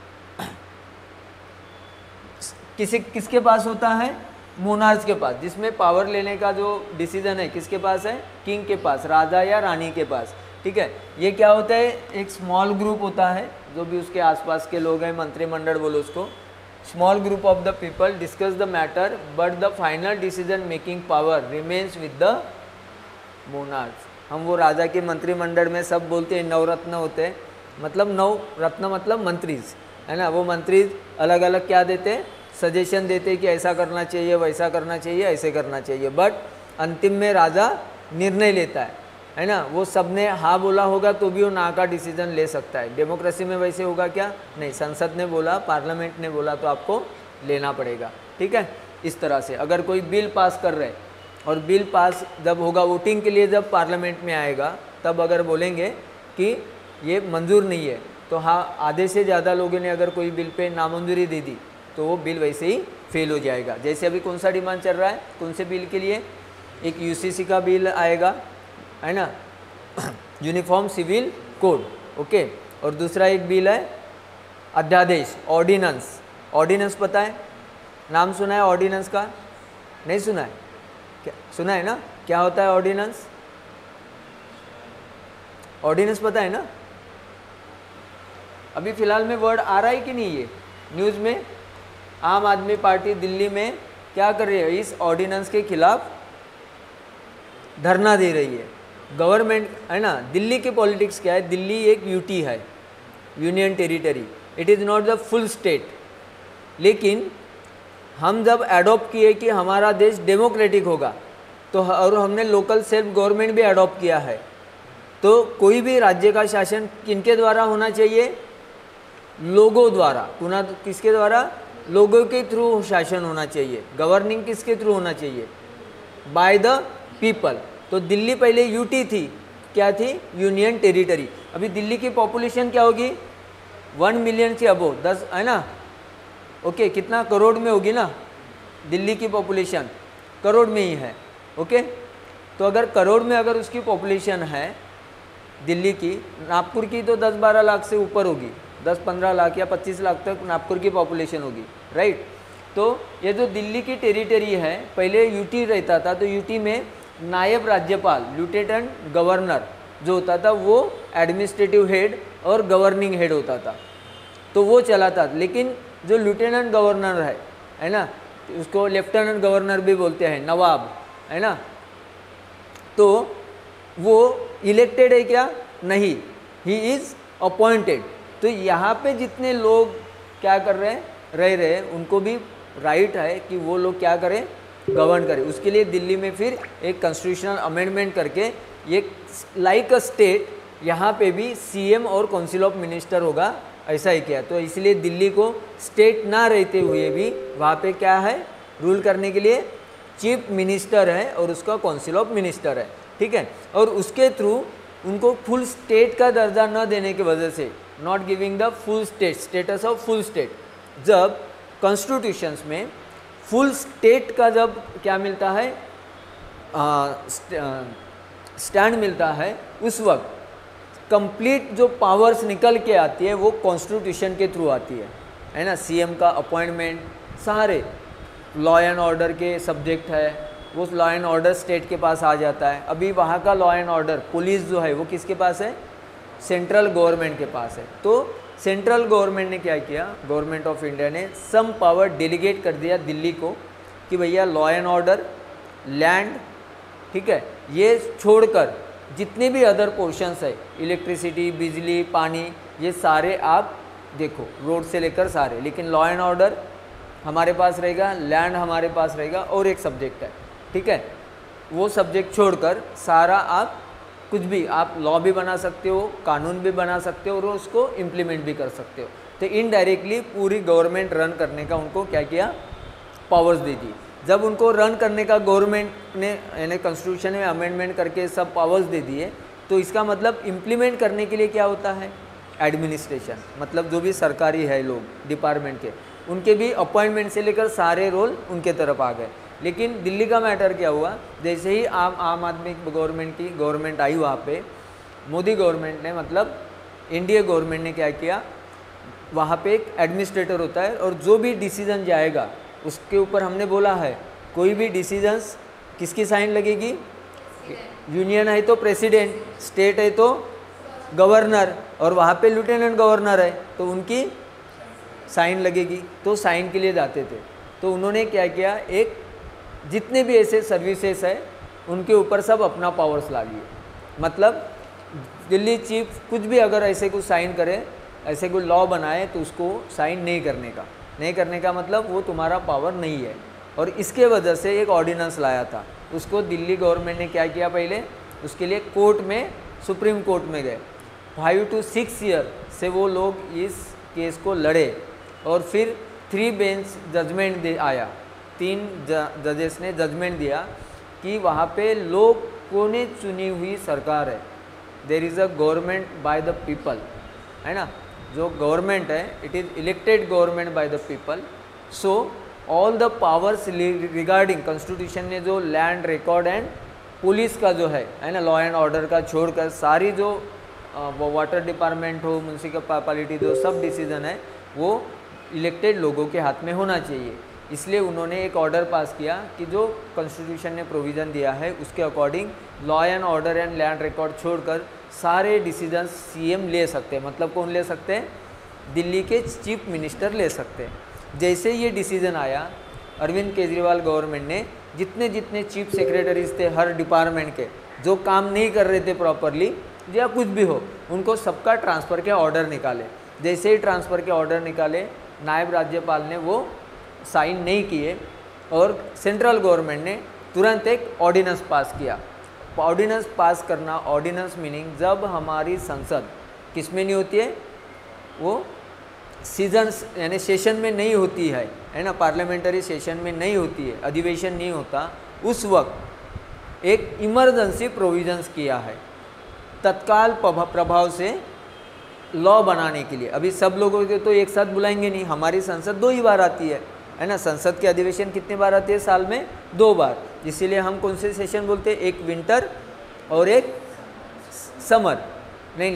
[SPEAKER 1] किसी किसके पास होता है, मोनार्च के पास, जिसमें पावर लेने का जो डिसीजन है किसके पास है, किंग के पास, राजा या रानी के पास, ठीक है। ये क्या होता है, एक स्मॉल ग्रुप होता है, जो भी उसके आसपास के लोग हैं, मंत्रिमंडल बोलो उसको, small group of the people discuss the matter but the final decision making power remains with the monarch. हम वो राजा के मंत्रिमंडल में सब बोलते हैं नवरत्न होते हैं, मतलब नव रत्न मतलब मंत्रीज, है ना, वो मंत्रीज अलग अलग क्या देते हैं, सजेशन देते हैं कि ऐसा करना चाहिए, वैसा करना चाहिए, ऐसे करना चाहिए, बट अंतिम में राजा निर्णय लेता है, है ना। वो सब ने हाँ बोला होगा तो भी वो ना का डिसीजन ले सकता है। डेमोक्रेसी में वैसे होगा क्या, नहीं, संसद ने बोला, पार्लियामेंट ने बोला तो आपको लेना पड़ेगा, ठीक है। इस तरह से अगर कोई बिल पास कर रहे और बिल पास जब होगा वोटिंग के लिए, जब पार्लियामेंट में आएगा, तब अगर बोलेंगे कि ये मंजूर नहीं है, तो हाँ आधे से ज़्यादा लोगों ने अगर कोई बिल पे नामंजूरी दे दी तो वो बिल वैसे ही फेल हो जाएगा। जैसे अभी कौन सा डिमांड चल रहा है, कौन से बिल के लिए, एक यूसीसी का बिल आएगा, है ना, यूनिफॉर्म सिविल कोड, ओके, और दूसरा एक बिल है अध्यादेश, ऑर्डिनेंस, ऑर्डिनेंस पता है? नाम सुना है ऑर्डिनेंस का? नहीं सुना है? क्या सुना है ना? क्या होता है ऑर्डिनेंस? ऑर्डिनेंस पता है ना? अभी फिलहाल में वर्ड आ रहा है कि नहीं? ये न्यूज़ में आम आदमी पार्टी दिल्ली में क्या कर रही है? इस ऑर्डिनेंस के खिलाफ धरना दे रही है। गवर्नमेंट है ना, दिल्ली की पॉलिटिक्स क्या है? दिल्ली एक यूटी है, union territory, it is not the full state. लेकिन हम जब एडॉप्ट किए कि हमारा देश डेमोक्रेटिक होगा तो, और हमने लोकल सेल्फ गवर्नमेंट भी एडॉप्ट किया है, तो कोई भी राज्य का शासन किनके द्वारा होना चाहिए? लोगों द्वारा। पुनः किसके द्वारा? लोगों के थ्रू शासन होना चाहिए। गवर्निंग किसके थ्रू होना चाहिए? By the people. तो दिल्ली पहले यूटी थी, क्या थी? Union territory. अभी दिल्ली की पॉपुलेशन क्या होगी? वन मिलियन से अबो, दस है ना? ओके, कितना करोड़ में होगी ना? दिल्ली की पॉपुलेशन करोड़ में ही है। ओके, तो अगर करोड़ में अगर उसकी पॉपुलेशन है दिल्ली की, नागपुर की तो दस बारह लाख से ऊपर होगी, दस पंद्रह लाख या पच्चीस लाख तक नागपुर की पॉपुलेशन होगी, राइट। तो ये जो दिल्ली की टेरिटरी है, पहले यूटी रहता था, तो यूटी में नायब राज्यपाल, लेफ्टिनेंट गवर्नर जो होता था वो एडमिनिस्ट्रेटिव हेड और गवर्निंग हेड होता था, तो वो चला था। लेकिन जो लेफ्टिनेंट गवर्नर है है ना, उसको लेफ्टिनेंट गवर्नर भी बोलते हैं, नवाब है ना, तो वो इलेक्टेड है क्या? नहीं, ही इज़ अपॉइंटेड। तो यहाँ पे जितने लोग क्या कर रहे हैं, रह रहे हैं, उनको भी राइट है कि वो लोग क्या करें? गवर्न करें। उसके लिए दिल्ली में फिर एक कॉन्स्टिट्यूशनल अमेंडमेंट करके ये लाइक अ स्टेट, यहाँ पे भी सीएम और काउंसिल ऑफ मिनिस्टर होगा, ऐसा ही किया। तो इसलिए दिल्ली को स्टेट ना रहते हुए भी वहाँ पे क्या है? रूल करने के लिए चीफ मिनिस्टर है और उसका काउंसिल ऑफ मिनिस्टर है, ठीक है। और उसके थ्रू उनको फुल स्टेट का दर्जा न देने की वजह से, not giving the full state status of full state, जब कॉन्स्टिट्यूशंस में फुल स्टेट का जब क्या मिलता है? स्टैंड मिलता है, उस वक्त कंप्लीट जो पावर्स निकल के आती है वो कॉन्स्टिट्यूशन के थ्रू आती है, है ना। सीएम का अपॉइंटमेंट, सारे लॉ एंड ऑर्डर के सब्जेक्ट है, वो लॉ एंड ऑर्डर स्टेट के पास आ जाता है। अभी वहाँ का लॉ एंड ऑर्डर, पुलिस जो है वो किसके पास है? सेंट्रल गवर्नमेंट के पास है। तो सेंट्रल गवर्नमेंट ने क्या किया? गवर्नमेंट ऑफ इंडिया ने सम पावर डेलीगेट कर दिया दिल्ली को कि भैया लॉ एंड ऑर्डर, लैंड, ठीक है, ये छोड़कर जितने भी अदर पोर्शंस है, इलेक्ट्रिसिटी, बिजली, पानी, ये सारे आप देखो, रोड से लेकर सारे, लेकिन लॉ एंड ऑर्डर हमारे पास रहेगा, लैंड हमारे पास रहेगा, और एक सब्जेक्ट है, ठीक है। वो सब्जेक्ट छोड़कर सारा आप कुछ भी, आप लॉ भी बना सकते हो, कानून भी बना सकते हो और उसको इम्प्लीमेंट भी कर सकते हो। तो इनडायरेक्टली पूरी गवर्नमेंट रन करने का उनको क्या किया? पावर्स दे दी। जब उनको रन करने का गवर्नमेंट ने यानी कॉन्स्टिट्यूशन में अमेंडमेंट करके सब पावर्स दे दिए, तो इसका मतलब इम्प्लीमेंट करने के लिए क्या होता है? एडमिनिस्ट्रेशन, मतलब जो भी सरकारी है लोग डिपार्टमेंट के, उनके भी अपॉइंटमेंट से लेकर सारे रोल उनके तरफ आ गए। लेकिन दिल्ली का मैटर क्या हुआ? जैसे ही आम आम आदमी गवर्नमेंट की गवर्नमेंट आई वहाँ पे, मोदी गवर्नमेंट ने, मतलब इंडिया गवर्नमेंट ने क्या किया? वहाँ पे एक एडमिनिस्ट्रेटर होता है और जो भी डिसीजन जाएगा उसके ऊपर हमने बोला है, कोई भी डिसीजंस किसकी साइन लगेगी? यूनियन है तो प्रेसिडेंट, स्टेट है तो गवर्नर, और वहाँ पे लेफ्टिनेंट गवर्नर है तो उनकी साइन लगेगी। तो साइन के लिए जाते थे, तो उन्होंने क्या किया? एक जितने भी ऐसे सर्विसेज है उनके ऊपर सब अपना पावर्स ला लिए। मतलब दिल्ली चीफ कुछ भी अगर ऐसे कुछ साइन करे, ऐसे कोई लॉ बनाए, तो उसको साइन नहीं करने का नहीं करने का मतलब वो तुम्हारा पावर नहीं है। और इसके वजह से एक ऑर्डिनेंस लाया था, उसको दिल्ली गवर्नमेंट ने क्या किया? पहले उसके लिए कोर्ट में, सुप्रीम कोर्ट में गए, फाइव टू सिक्स ईयर से वो लोग इस केस को लड़े, और फिर थ्री बेंच जजमेंट दे आया, तीन जजेस ने जजमेंट दिया कि वहाँ पे लोगों ने चुनी हुई सरकार है, there is a government by the people, है ना। जो गवर्नमेंट है, it is elected government by the people. So all the powers regarding constitution ने जो लैंड रिकॉर्ड एंड पुलिस का जो है है ना, लॉ एंड ऑर्डर का छोड़कर सारी जो वो वाटर डिपार्टमेंट हो, म्यूनसिपैलिटी जो सब डिसीजन है वो इलेक्टेड लोगों के हाथ में होना चाहिए। इसलिए उन्होंने एक ऑर्डर पास किया कि जो कॉन्स्टिट्यूशन ने प्रोविज़न दिया है उसके according law and order and land record छोड़कर सारे डिसीजंस सीएम ले सकते हैं। मतलब कौन ले सकते हैं? दिल्ली के चीफ मिनिस्टर ले सकते हैं। जैसे ये डिसीजन आया, अरविंद केजरीवाल गवर्नमेंट ने जितने जितने चीफ सेक्रेटरीज थे हर डिपार्टमेंट के, जो काम नहीं कर रहे थे प्रॉपरली या कुछ भी हो, उनको सबका ट्रांसफ़र के ऑर्डर निकाले। जैसे ही ट्रांसफ़र के ऑर्डर निकाले, नायब राज्यपाल ने वो साइन नहीं किए और सेंट्रल गवर्नमेंट ने तुरंत एक ऑर्डिनेंस पास किया। ऑर्डिनेंस पास करना, ऑर्डिनेंस मीनिंग जब हमारी संसद किस में नहीं होती है, वो सीजन्स यानी सेशन में नहीं होती है, है ना, पार्लियामेंट्री सेशन में नहीं होती है, अधिवेशन नहीं होता, उस वक्त एक इमरजेंसी प्रोविजंस किया है तत्काल प्रभाव से लॉ बनाने के लिए। अभी सब लोगों को तो एक साथ बुलाएंगे नहीं, हमारी संसद दो ही बार आती है, है ना। संसद के अधिवेशन कितनी बार आती है साल में? दो बार। इसीलिए हम कौन से सेशन बोलते हैं? एक विंटर और एक समर, नहीं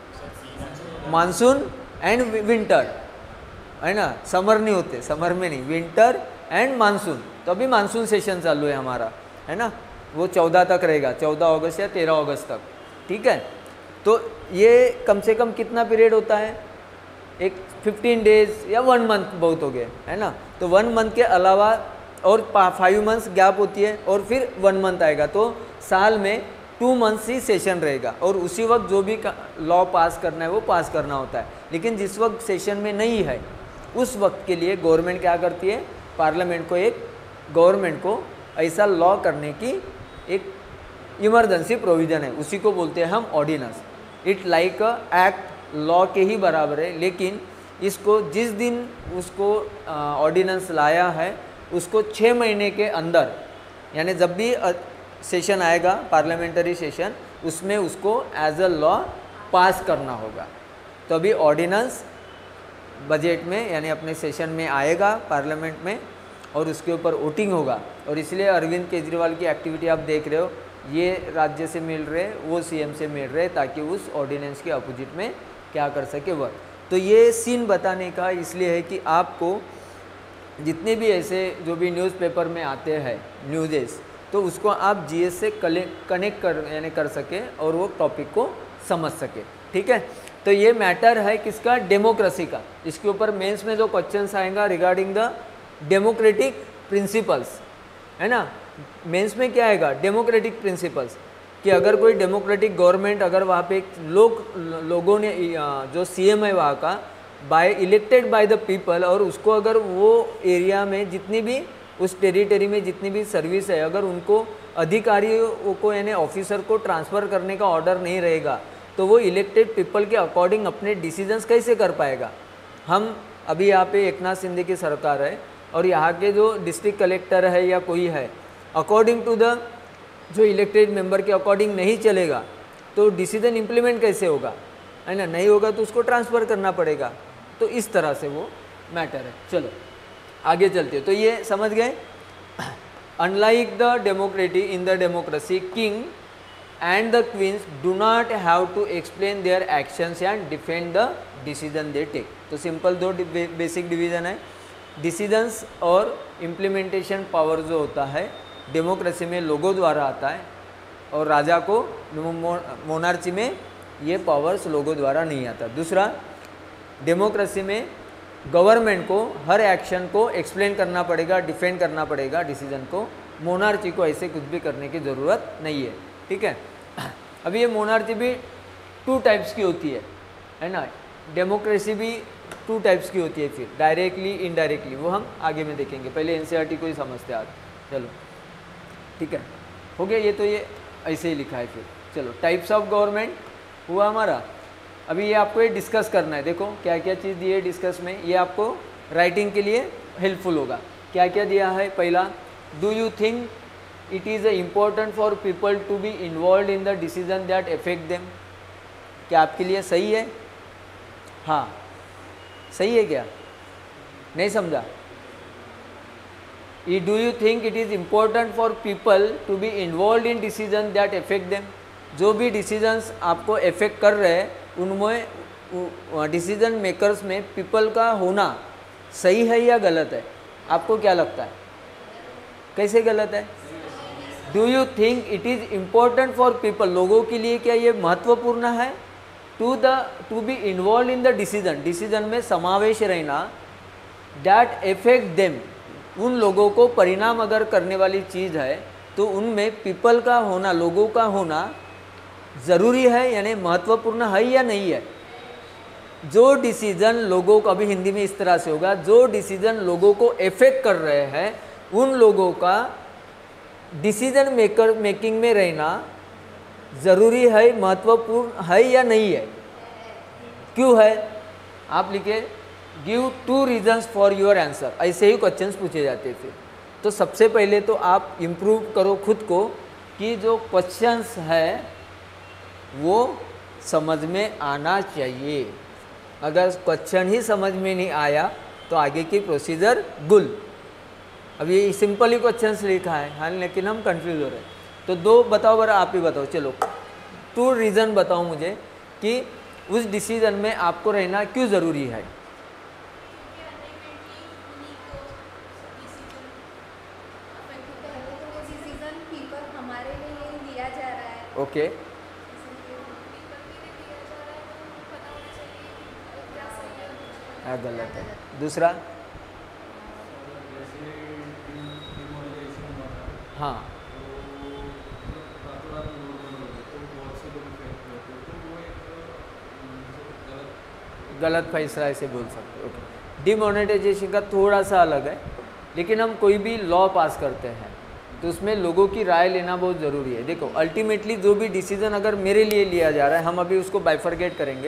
[SPEAKER 1] नहीं मानसून एंड विंटर, है ना। समर नहीं होते, समर में नहीं, विंटर एंड मानसून। तो अभी मानसून सेशन चालू है हमारा, है ना, वो चौदह तक रहेगा, चौदह अगस्त या तेरह अगस्त तक, ठीक है। तो ये कम से कम कितना पीरियड होता है? एक फिफ्टीन डेज या वन मंथ बहुत हो गए, है ना। तो वन मंथ के अलावा और फाइव मंथ्स गैप होती है और फिर वन मंथ आएगा, तो साल में टू मंथ्स ही सेशन रहेगा और उसी वक्त जो भी लॉ पास करना है वो पास करना होता है। लेकिन जिस वक्त सेशन में नहीं है उस वक्त के लिए गवर्नमेंट क्या करती है? पार्लियामेंट को एक गवर्नमेंट को ऐसा लॉ करने की एक इमरजेंसी प्रोविज़न है, उसी को बोलते हैं हम ordinance. It like a act, law के ही बराबर है, लेकिन इसको जिस दिन उसको ऑर्डिनेंस लाया है उसको छः महीने के अंदर, यानी जब भी सेशन आएगा पार्लियामेंट्री सेशन, उसमें उसको एज अ लॉ पास करना होगा। तो अभी ऑर्डिनेंस बजट में यानी अपने सेशन में आएगा पार्लियामेंट में और उसके ऊपर वोटिंग होगा। और इसलिए अरविंद केजरीवाल की एक्टिविटी आप देख रहे हो, ये राज्य से मिल रहे, वो सीएम से मिल रहे, ताकि उस ऑर्डिनेंस के अपोजिट में क्या कर सके वह। तो ये सीन बताने का इसलिए है कि आपको जितने भी ऐसे जो भी न्यूज़पेपर में आते हैं न्यूज़ेस, तो उसको आप जीएस से कनेक्ट कर यानी कर सके और वो टॉपिक को समझ सके, ठीक है। तो ये मैटर है किसका? डेमोक्रेसी का। इसके ऊपर मेंस में जो क्वेश्चंस आएगा रिगार्डिंग द डेमोक्रेटिक प्रिंसिपल्स, है ना। मेंस में क्या आएगा? डेमोक्रेटिक प्रिंसिपल्स, कि अगर कोई डेमोक्रेटिक गवर्नमेंट, अगर वहाँ पे लोग लोगों ने जो सीएम है वहाँ का by elected by the people, और उसको अगर वो एरिया में जितनी भी उस टेरिटरी में जितनी भी सर्विस है, अगर उनको अधिकारियों को यानी ऑफिसर को ट्रांसफ़र करने का ऑर्डर नहीं रहेगा, तो वो इलेक्टेड पीपल के अकॉर्डिंग अपने डिसीजंस कैसे कर पाएगा। हम अभी यहाँ पे एकनाथ शिंदे की सरकार है और यहाँ के जो डिस्ट्रिक्ट कलेक्टर है या कोई है, अकॉर्डिंग टू द जो इलेक्टेड मेंबर के अकॉर्डिंग नहीं चलेगा, तो डिसीजन इम्प्लीमेंट कैसे होगा, है ना। नहीं होगा तो उसको ट्रांसफ़र करना पड़ेगा। तो इस तरह से वो मैटर है। चलो आगे चलते हैं। तो ये समझ गए, unlike the democracy in the democracy, king and the queens do not have to explain their actions and defend the decision they take. तो सिंपल दो बेसिक डिवीज़न है, डिसीजंस और इम्प्लीमेंटेशन पावर जो होता है डेमोक्रेसी में लोगों द्वारा आता है, और राजा को मोनार्ची में ये पावर्स लोगों द्वारा नहीं आता। दूसरा, डेमोक्रेसी में गवर्नमेंट को हर एक्शन को एक्सप्लेन करना पड़ेगा, डिफेंड करना पड़ेगा डिसीजन को। मोनार्ची को ऐसे कुछ भी करने की ज़रूरत नहीं है, ठीक है। अभी ये मोनार्ची भी टू टाइप्स की होती है, है ना। डेमोक्रेसी भी टू टाइप्स की होती है, फिर डायरेक्टली इनडायरेक्टली, वो हम आगे में देखेंगे। पहले एनसीईआरटी को ही समझते आज। चलो ठीक है, हो गया ये। तो ये ऐसे ही लिखा है। फिर चलो टाइप्स ऑफ गवर्नमेंट हुआ हमारा। अभी ये आपको ये डिस्कस करना है। देखो क्या क्या चीज़ दी है डिस्कस में, ये आपको राइटिंग के लिए हेल्पफुल होगा। क्या क्या दिया है? पहला, do you think it is important for people to be involve in the decision that affect them. क्या आपके लिए सही है? हाँ सही है क्या? नहीं समझा? Do you think it is important for people to be involve in decision that affect them. जो भी डिसीजंस आपको अफेक्ट कर रहे हैं उनमें डिसीजन मेकर्स में पीपल का होना सही है या गलत है? आपको क्या लगता है, कैसे गलत है? Do you think it is important for people, लोगों के लिए क्या ये महत्वपूर्ण है? To the to be involve in the decision, decision में समावेश रहना, दैट इफेक्ट देम, उन लोगों को परिणाम अगर करने वाली चीज़ है तो उनमें पीपल का होना, लोगों का होना ज़रूरी है, यानी महत्वपूर्ण है या नहीं है? जो डिसीजन लोगों को, अभी हिंदी में इस तरह से होगा, जो डिसीजन लोगों को इफेक्ट कर रहे हैं उन लोगों का डिसीजन मेकर मेकिंग में रहना ज़रूरी है, महत्वपूर्ण है या नहीं है? क्यों है? आप लिखे give two reasons for your answer, ऐसे ही क्वेश्चंस पूछे जाते थे। तो सबसे पहले तो आप इम्प्रूव करो खुद को कि जो क्वेश्चंस है वो समझ में आना चाहिए। अगर क्वेश्चन ही समझ में नहीं आया तो आगे की प्रोसीजर गुल। अब ये सिंपल ही क्वेश्चंस लिखा है, हाँ, लेकिन हम कंफ्यूज हो रहे हैं। तो दो बताओ, बरा आप ही बताओ, चलो टू रीज़न बताओ मुझे कि उस डिसीजन में आपको रहना क्यों ज़रूरी है। ओके, हाँ, गलत है। दूसरा, हाँ, गलत फैसला ऐसे बोल सकते हो। ओके, डिमोनेटाइजेशन का थोड़ा सा अलग है, लेकिन हम कोई भी लॉ पास करते हैं तो उसमें लोगों की राय लेना बहुत ज़रूरी है। देखो, अल्टीमेटली जो भी डिसीज़न अगर मेरे लिए लिया जा रहा है, हम अभी उसको बाइफरगेट करेंगे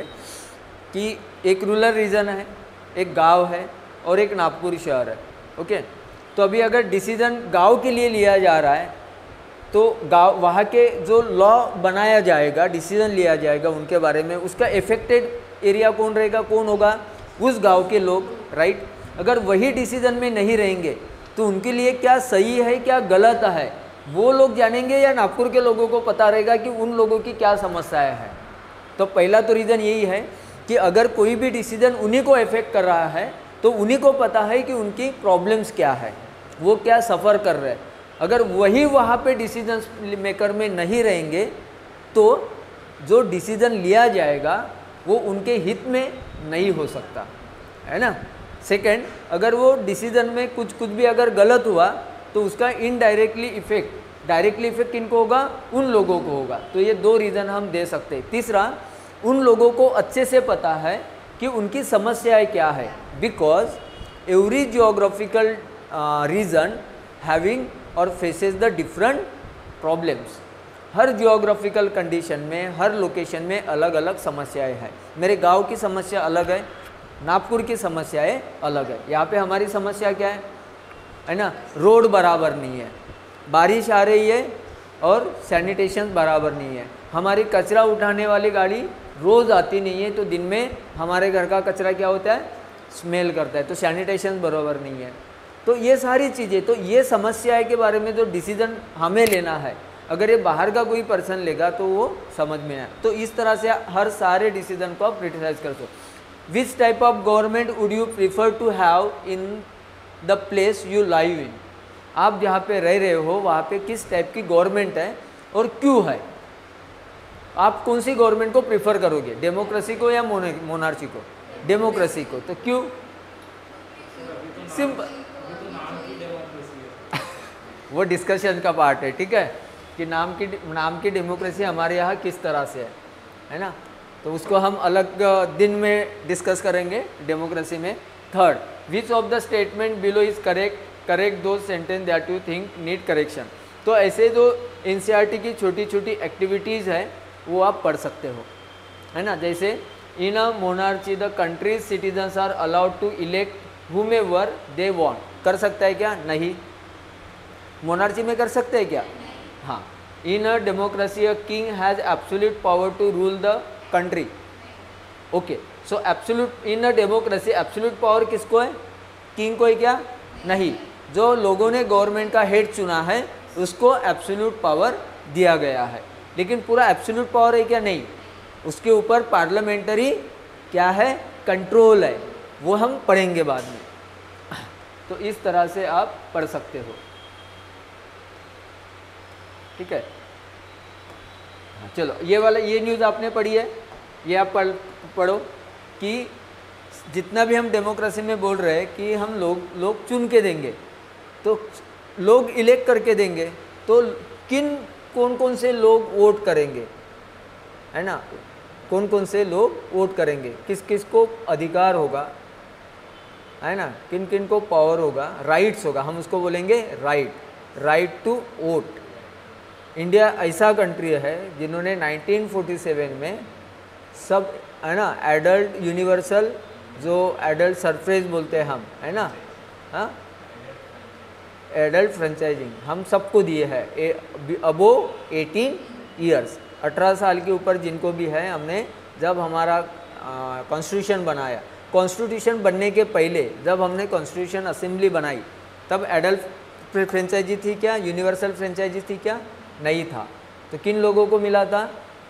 [SPEAKER 1] कि एक रूरल रीजन है, एक गांव है और एक नागपुर शहर है। ओके, तो अभी अगर डिसीज़न गांव के लिए लिया जा रहा है तो गांव, वहाँ के जो लॉ बनाया जाएगा, डिसीज़न लिया जाएगा उनके बारे में, उसका इफेक्टेड एरिया कौन रहेगा, कौन होगा? उस गांव के लोग, राइट। अगर वही डिसीज़न में नहीं रहेंगे तो उनके लिए क्या सही है क्या गलत है वो लोग जानेंगे, या नागपुर के लोगों को पता रहेगा कि उन लोगों की क्या समस्याएं हैं? तो पहला तो रीज़न यही है कि अगर कोई भी डिसीजन उन्हीं को इफेक्ट कर रहा है तो उन्हीं को पता है कि उनकी प्रॉब्लम्स क्या है, वो क्या सफ़र कर रहे हैं। अगर वही वहाँ पे डिसीजन मेकर में नहीं रहेंगे तो जो डिसीजन लिया जाएगा वो उनके हित में नहीं हो सकता, है ना। सेकंड, अगर वो डिसीजन में कुछ कुछ भी अगर गलत हुआ तो उसका इनडायरेक्टली इफेक्ट, डायरेक्टली इफेक्ट किनको होगा? उन लोगों को होगा। तो ये दो रीज़न हम दे सकते हैं। तीसरा, उन लोगों को अच्छे से पता है कि उनकी समस्याएं क्या है, because every geographical region having और फेसेस द डिफरेंट प्रॉब्लम्स। हर जियोग्राफिकल कंडीशन में, हर लोकेशन में अलग अलग समस्याएं हैं। मेरे गांव की समस्या अलग है, नागपुर की समस्याएं अलग है। यहाँ पे हमारी समस्या क्या है, है ना, रोड बराबर नहीं है, बारिश आ रही है और सैनिटेशन बराबर नहीं है। हमारी कचरा उठाने वाली गाड़ी रोज़ आती नहीं है, तो दिन में हमारे घर का कचरा क्या होता है, स्मेल करता है, तो सैनिटेशन बराबर नहीं है। तो ये सारी चीज़ें, तो ये समस्या के बारे में जो डिसीजन हमें लेना है, अगर ये बाहर का कोई पर्सन लेगा तो वो समझ में आए। तो इस तरह से हर सारे डिसीजन को आप क्रिटिसाइज कर सकते। Which type of government would you prefer to have in the place you live in? आप जहाँ पे रह रहे हो वहाँ पे किस टाइप की गवर्नमेंट है और क्यों है? आप कौन सी गवर्नमेंट को प्रीफर करोगे, डेमोक्रेसी को या मोनार्ची को? डेमोक्रेसी को। तो क्यों? सिंपल, वो डिस्कशन का पार्ट है, ठीक है, कि नाम की नाम की डेमोक्रेसी हमारे यहाँ किस तरह से है, है ना। तो उसको हम अलग दिन में डिस्कस करेंगे डेमोक्रेसी में। Third, which of the statement below is correct, correct two sentence that you think need correction. तो ऐसे जो एनसीईआरटी की छोटी छोटी एक्टिविटीज़ है वो आप पढ़ सकते हो, है ना। जैसे in a monarchy the countries citizens are allowed to elect whomever they want. कर सकता है क्या? नहीं। मोनार्ची में कर सकते हैं क्या? हाँ। In a democracy a king has absolute power to rule the country. Okay, so absolute, in a democracy absolute power किसको है? किंग को है क्या? नहीं। जो लोगों ने गवर्नमेंट का हेड चुना है उसको एब्सोल्यूट पावर दिया गया है, लेकिन पूरा एब्सोल्यूट पावर है क्या? नहीं। उसके ऊपर पार्लियामेंटरी क्या है, कंट्रोल है, वो हम पढ़ेंगे बाद में। तो इस तरह से आप पढ़ सकते हो, ठीक है। चलो ये वाला ये न्यूज़ आपने पढ़ी है, ये आप पढ़ पढ़ो कि जितना भी हम डेमोक्रेसी में बोल रहे हैं कि हम लोग लोग चुन के देंगे, तो लोग इलेक्ट करके देंगे, तो किन कौन कौन से लोग वोट करेंगे, है ना, कौन कौन से लोग वोट करेंगे, किस किस को अधिकार होगा, है ना, किन किन को पावर होगा, राइट्स होगा, हम उसको बोलेंगे right, right to vote. India ऐसा कंट्री है जिन्होंने नाइनटीन फोर्टी सेवन में सब, है ना, एडल्ट यूनिवर्सल, जो एडल्ट सरफ्रेज बोलते हैं हम, है ना, हाँ, एडल्ट फ्रेंचाइजिंग हम सबको दिए है, अबो एटीन ईयर्स, अठारह साल के ऊपर जिनको भी है, हमने जब हमारा कॉन्स्टिट्यूशन बनाया, कॉन्स्टिट्यूशन बनने के पहले जब हमने कॉन्स्टिट्यूशन असेंबली बनाई, तब एडल्ट फ्रेंचाइजी थी क्या, यूनिवर्सल फ्रेंचाइजी थी क्या, नहीं था। तो किन लोगों को मिला था,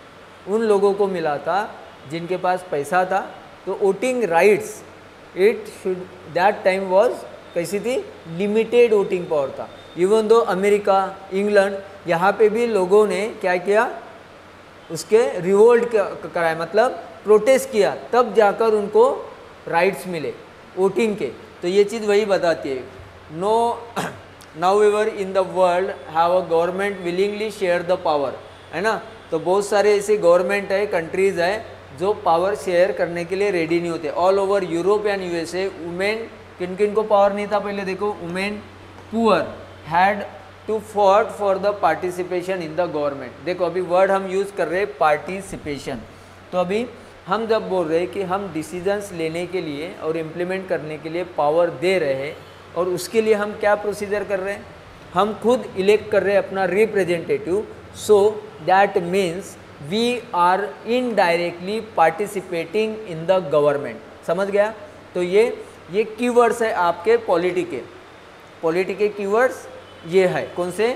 [SPEAKER 1] उन लोगों को मिला था जिनके पास पैसा था। तो voting rights, it should that time was कैसी थी, लिमिटेड वोटिंग पावर था। इवन दो अमेरिका, इंग्लैंड, यहाँ पे भी लोगों ने क्या किया, उसके रिवोल्ट कराया, मतलब प्रोटेस्ट किया, तब जाकर उनको राइट्स मिले वोटिंग के। तो ये चीज़ वही बताती है, no now ever in the world have a government willingly share the power, है ना। तो बहुत सारे ऐसे गवर्नमेंट है, कंट्रीज़ है जो पावर शेयर करने के लिए रेडी नहीं होते। All over Europe and USA, women, किन किन को पावर नहीं था पहले देखो, women, poor had to fought for the participation in the government. देखो अभी वर्ड हम यूज़ कर रहे हैं पार्टिसिपेशन, तो अभी हम जब बोल रहे हैं कि हम डिसीजंस लेने के लिए और इम्प्लीमेंट करने के लिए पावर दे रहे हैं, और उसके लिए हम क्या प्रोसीजर कर रहे हैं, हम खुद इलेक्ट कर रहे हैं अपना representative, so that means we are indirectly participating in the government. समझ गया। तो ये ये कीवर्ड्स है आपके पॉलिटी के, पॉलिटी के कीवर्ड्स ये है कौन से,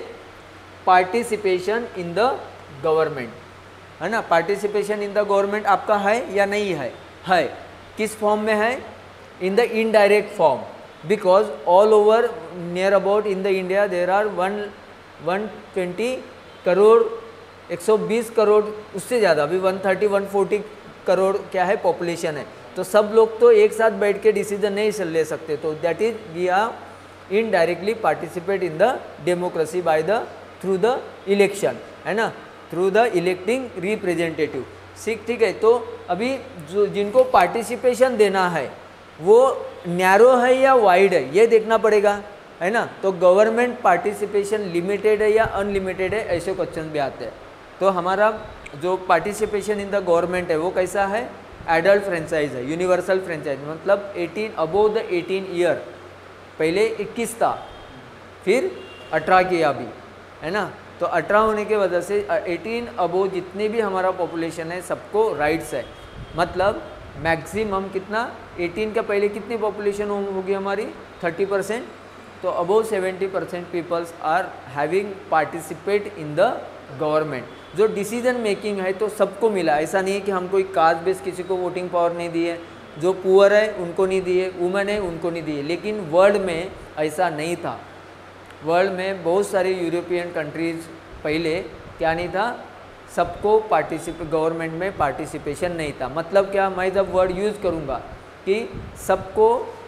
[SPEAKER 1] पार्टिसिपेशन इन द गवर्नमेंट, है ना। पार्टिसिपेशन इन द गवर्नमेंट आपका है या नहीं है, है। किस फॉर्म में है, in the indirect form, because all over near about in the India there are one one twenty crore, एक सौ बीस करोड़, उससे ज़्यादा अभी one thirty one forty crore क्या है पॉपुलेशन है। तो सब लोग तो एक साथ बैठ के डिसीजन नहीं ले सकते, तो that is we are indirectly participate in the democracy by the through the election, है ना, थ्रू द इलेक्टिंग रिप्रेजेंटेटिव। ठीक ठीक है। तो अभी जो जिनको पार्टिसिपेशन देना है वो नैरो है या वाइड है, ये देखना पड़ेगा, है ना। तो गवर्नमेंट पार्टिसिपेशन लिमिटेड है या अनलिमिटेड है, ऐसे क्वेश्चन भी आते हैं। तो हमारा जो पार्टिसिपेशन इन द गवर्नमेंट है वो कैसा है, एडल्ट फ्रेंचाइज है, यूनिवर्सल फ्रेंचाइज, मतलब eighteen above the eighteen year, पहले इक्कीस था, फिर अठारह किया अभी, है ना। तो अठारह होने के वजह से एटीन अबोव जितने भी हमारा पॉपुलेशन है सबको राइट्स है। मतलब मैक्सिमम कितना, एटीन का पहले कितनी पॉपुलेशन होगी हमारी, थर्टी परसेंट, तो above seventy percent peoples are having participate in the government. जो डिसीजन मेकिंग है तो सबको मिला, ऐसा नहीं है कि हम कोई कास्ट बेस किसी को वोटिंग पावर नहीं दी है, जो पुअर है उनको नहीं दिए, वुमेन है उनको नहीं दिए। लेकिन वर्ल्ड में ऐसा नहीं था, वर्ल्ड में बहुत सारे यूरोपियन कंट्रीज पहले क्या नहीं था, सबको पार्टिसिपेट, गवर्नमेंट में पार्टिसिपेशन नहीं था। मतलब क्या, मैं जब वर्ड यूज़ करूँगा कि सबको,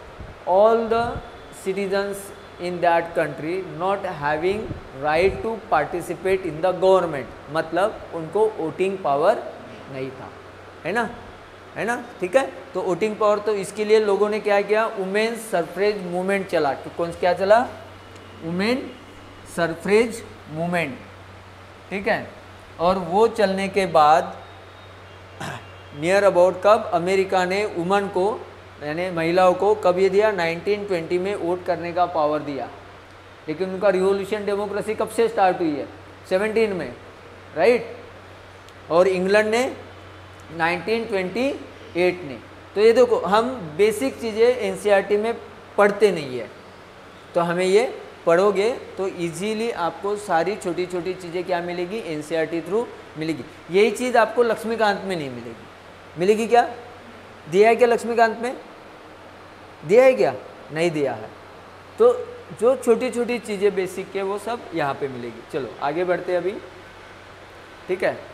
[SPEAKER 1] all the citizens in that country not having right to participate in the government, मतलब उनको वोटिंग पावर नहीं था, है ना, है ना, ठीक है। तो वोटिंग पावर, तो इसके लिए लोगों ने क्या किया, वुमेन सफरेज मूवमेंट चला। तो कौन क्या चला, वुमेन सफरेज मूवमेंट, ठीक है। और वो चलने के बाद नियर अबाउट कब अमेरिका ने वुमन को, यानी महिलाओं को कब ये दिया, नाइनटीन ट्वेंटी में वोट करने का पावर दिया। लेकिन उनका रिवॉल्यूशन डेमोक्रेसी कब से स्टार्ट हुई है, सेवनटीन में, राइट। और इंग्लैंड ने नाइनटीन ट्वेंटी एट ने। तो ये देखो, हम बेसिक चीज़ें एनसीईआरटी में पढ़ते नहीं है, तो हमें ये पढ़ोगे तो इजीली आपको सारी छोटी छोटी चीज़ें क्या मिलेगी, एनसीईआरटी थ्रू मिलेगी। यही चीज़ आपको लक्ष्मीकांत में नहीं मिलेगी। मिलेगी क्या, दिया है क्या लक्ष्मीकांत में, दिया है क्या, नहीं दिया है, तो जो छोटी छोटी चीज़ें बेसिक के वो सब यहाँ पे मिलेगी। चलो आगे बढ़ते हैं अभी, ठीक है।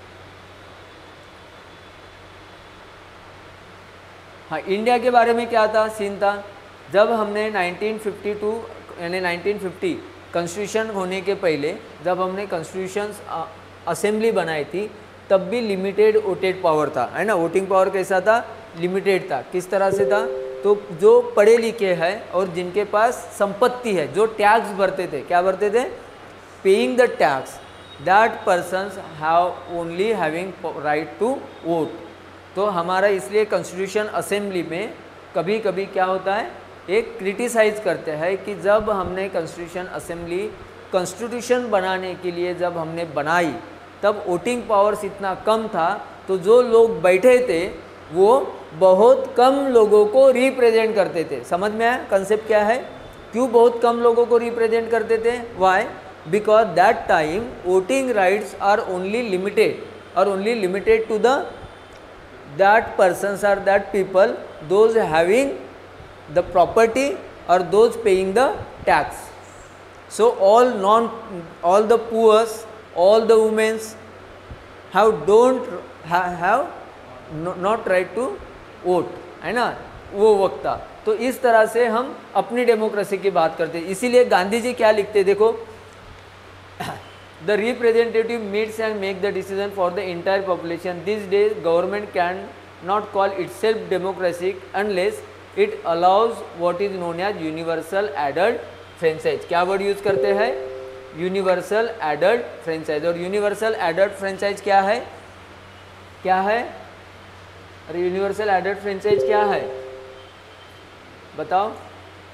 [SPEAKER 1] हाँ, इंडिया के बारे में क्या था, सीन था, जब हमने नाइनटीन फिफ्टी टू यानी नाइनटीन फिफ्टी कॉन्स्टिट्यूशन होने के पहले जब हमने कॉन्स्टिट्यूशन असेंबली बनाई थी, तब भी लिमिटेड वोटेड पावर था, है ना। वोटिंग पावर कैसा था, लिमिटेड था। किस तरह से था, तो जो पढ़े लिखे हैं और जिनके पास संपत्ति है, जो टैक्स भरते थे, क्या भरते थे, paying the tax, that persons have only having right to vote. तो हमारा इसलिए कॉन्स्टिट्यूशन असेंबली में कभी कभी क्या होता है, एक क्रिटिसाइज करते हैं कि जब हमने कॉन्स्टिट्यूशन असेंबली कॉन्स्टिट्यूशन बनाने के लिए जब हमने बनाई, तब वोटिंग पावर्स इतना कम था, तो जो लोग बैठे थे वो बहुत कम लोगों को रिप्रेजेंट करते थे। समझ में आया कंसेप्ट क्या है, क्यों बहुत कम लोगों को रिप्रेजेंट करते थे, why, because that time voting rights are only limited और only limited to the that persons or that people those having the property or those paying the tax. So all non all the poor, all the women have don't have, have no, not right to vote, है ना, वो वक्त था। तो इस तरह से हम अपनी डेमोक्रेसी की बात करते हैं। इसीलिए गांधी जी क्या लिखते, देखो, the representative meets and make the decision for the entire population. These days government can not call itself democratic unless it allows what is known as universal adult franchise. क्या वर्ड यूज करते हैं, universal adult franchise. और universal adult franchise क्या है, क्या है, अरे universal adult franchise क्या है बताओ।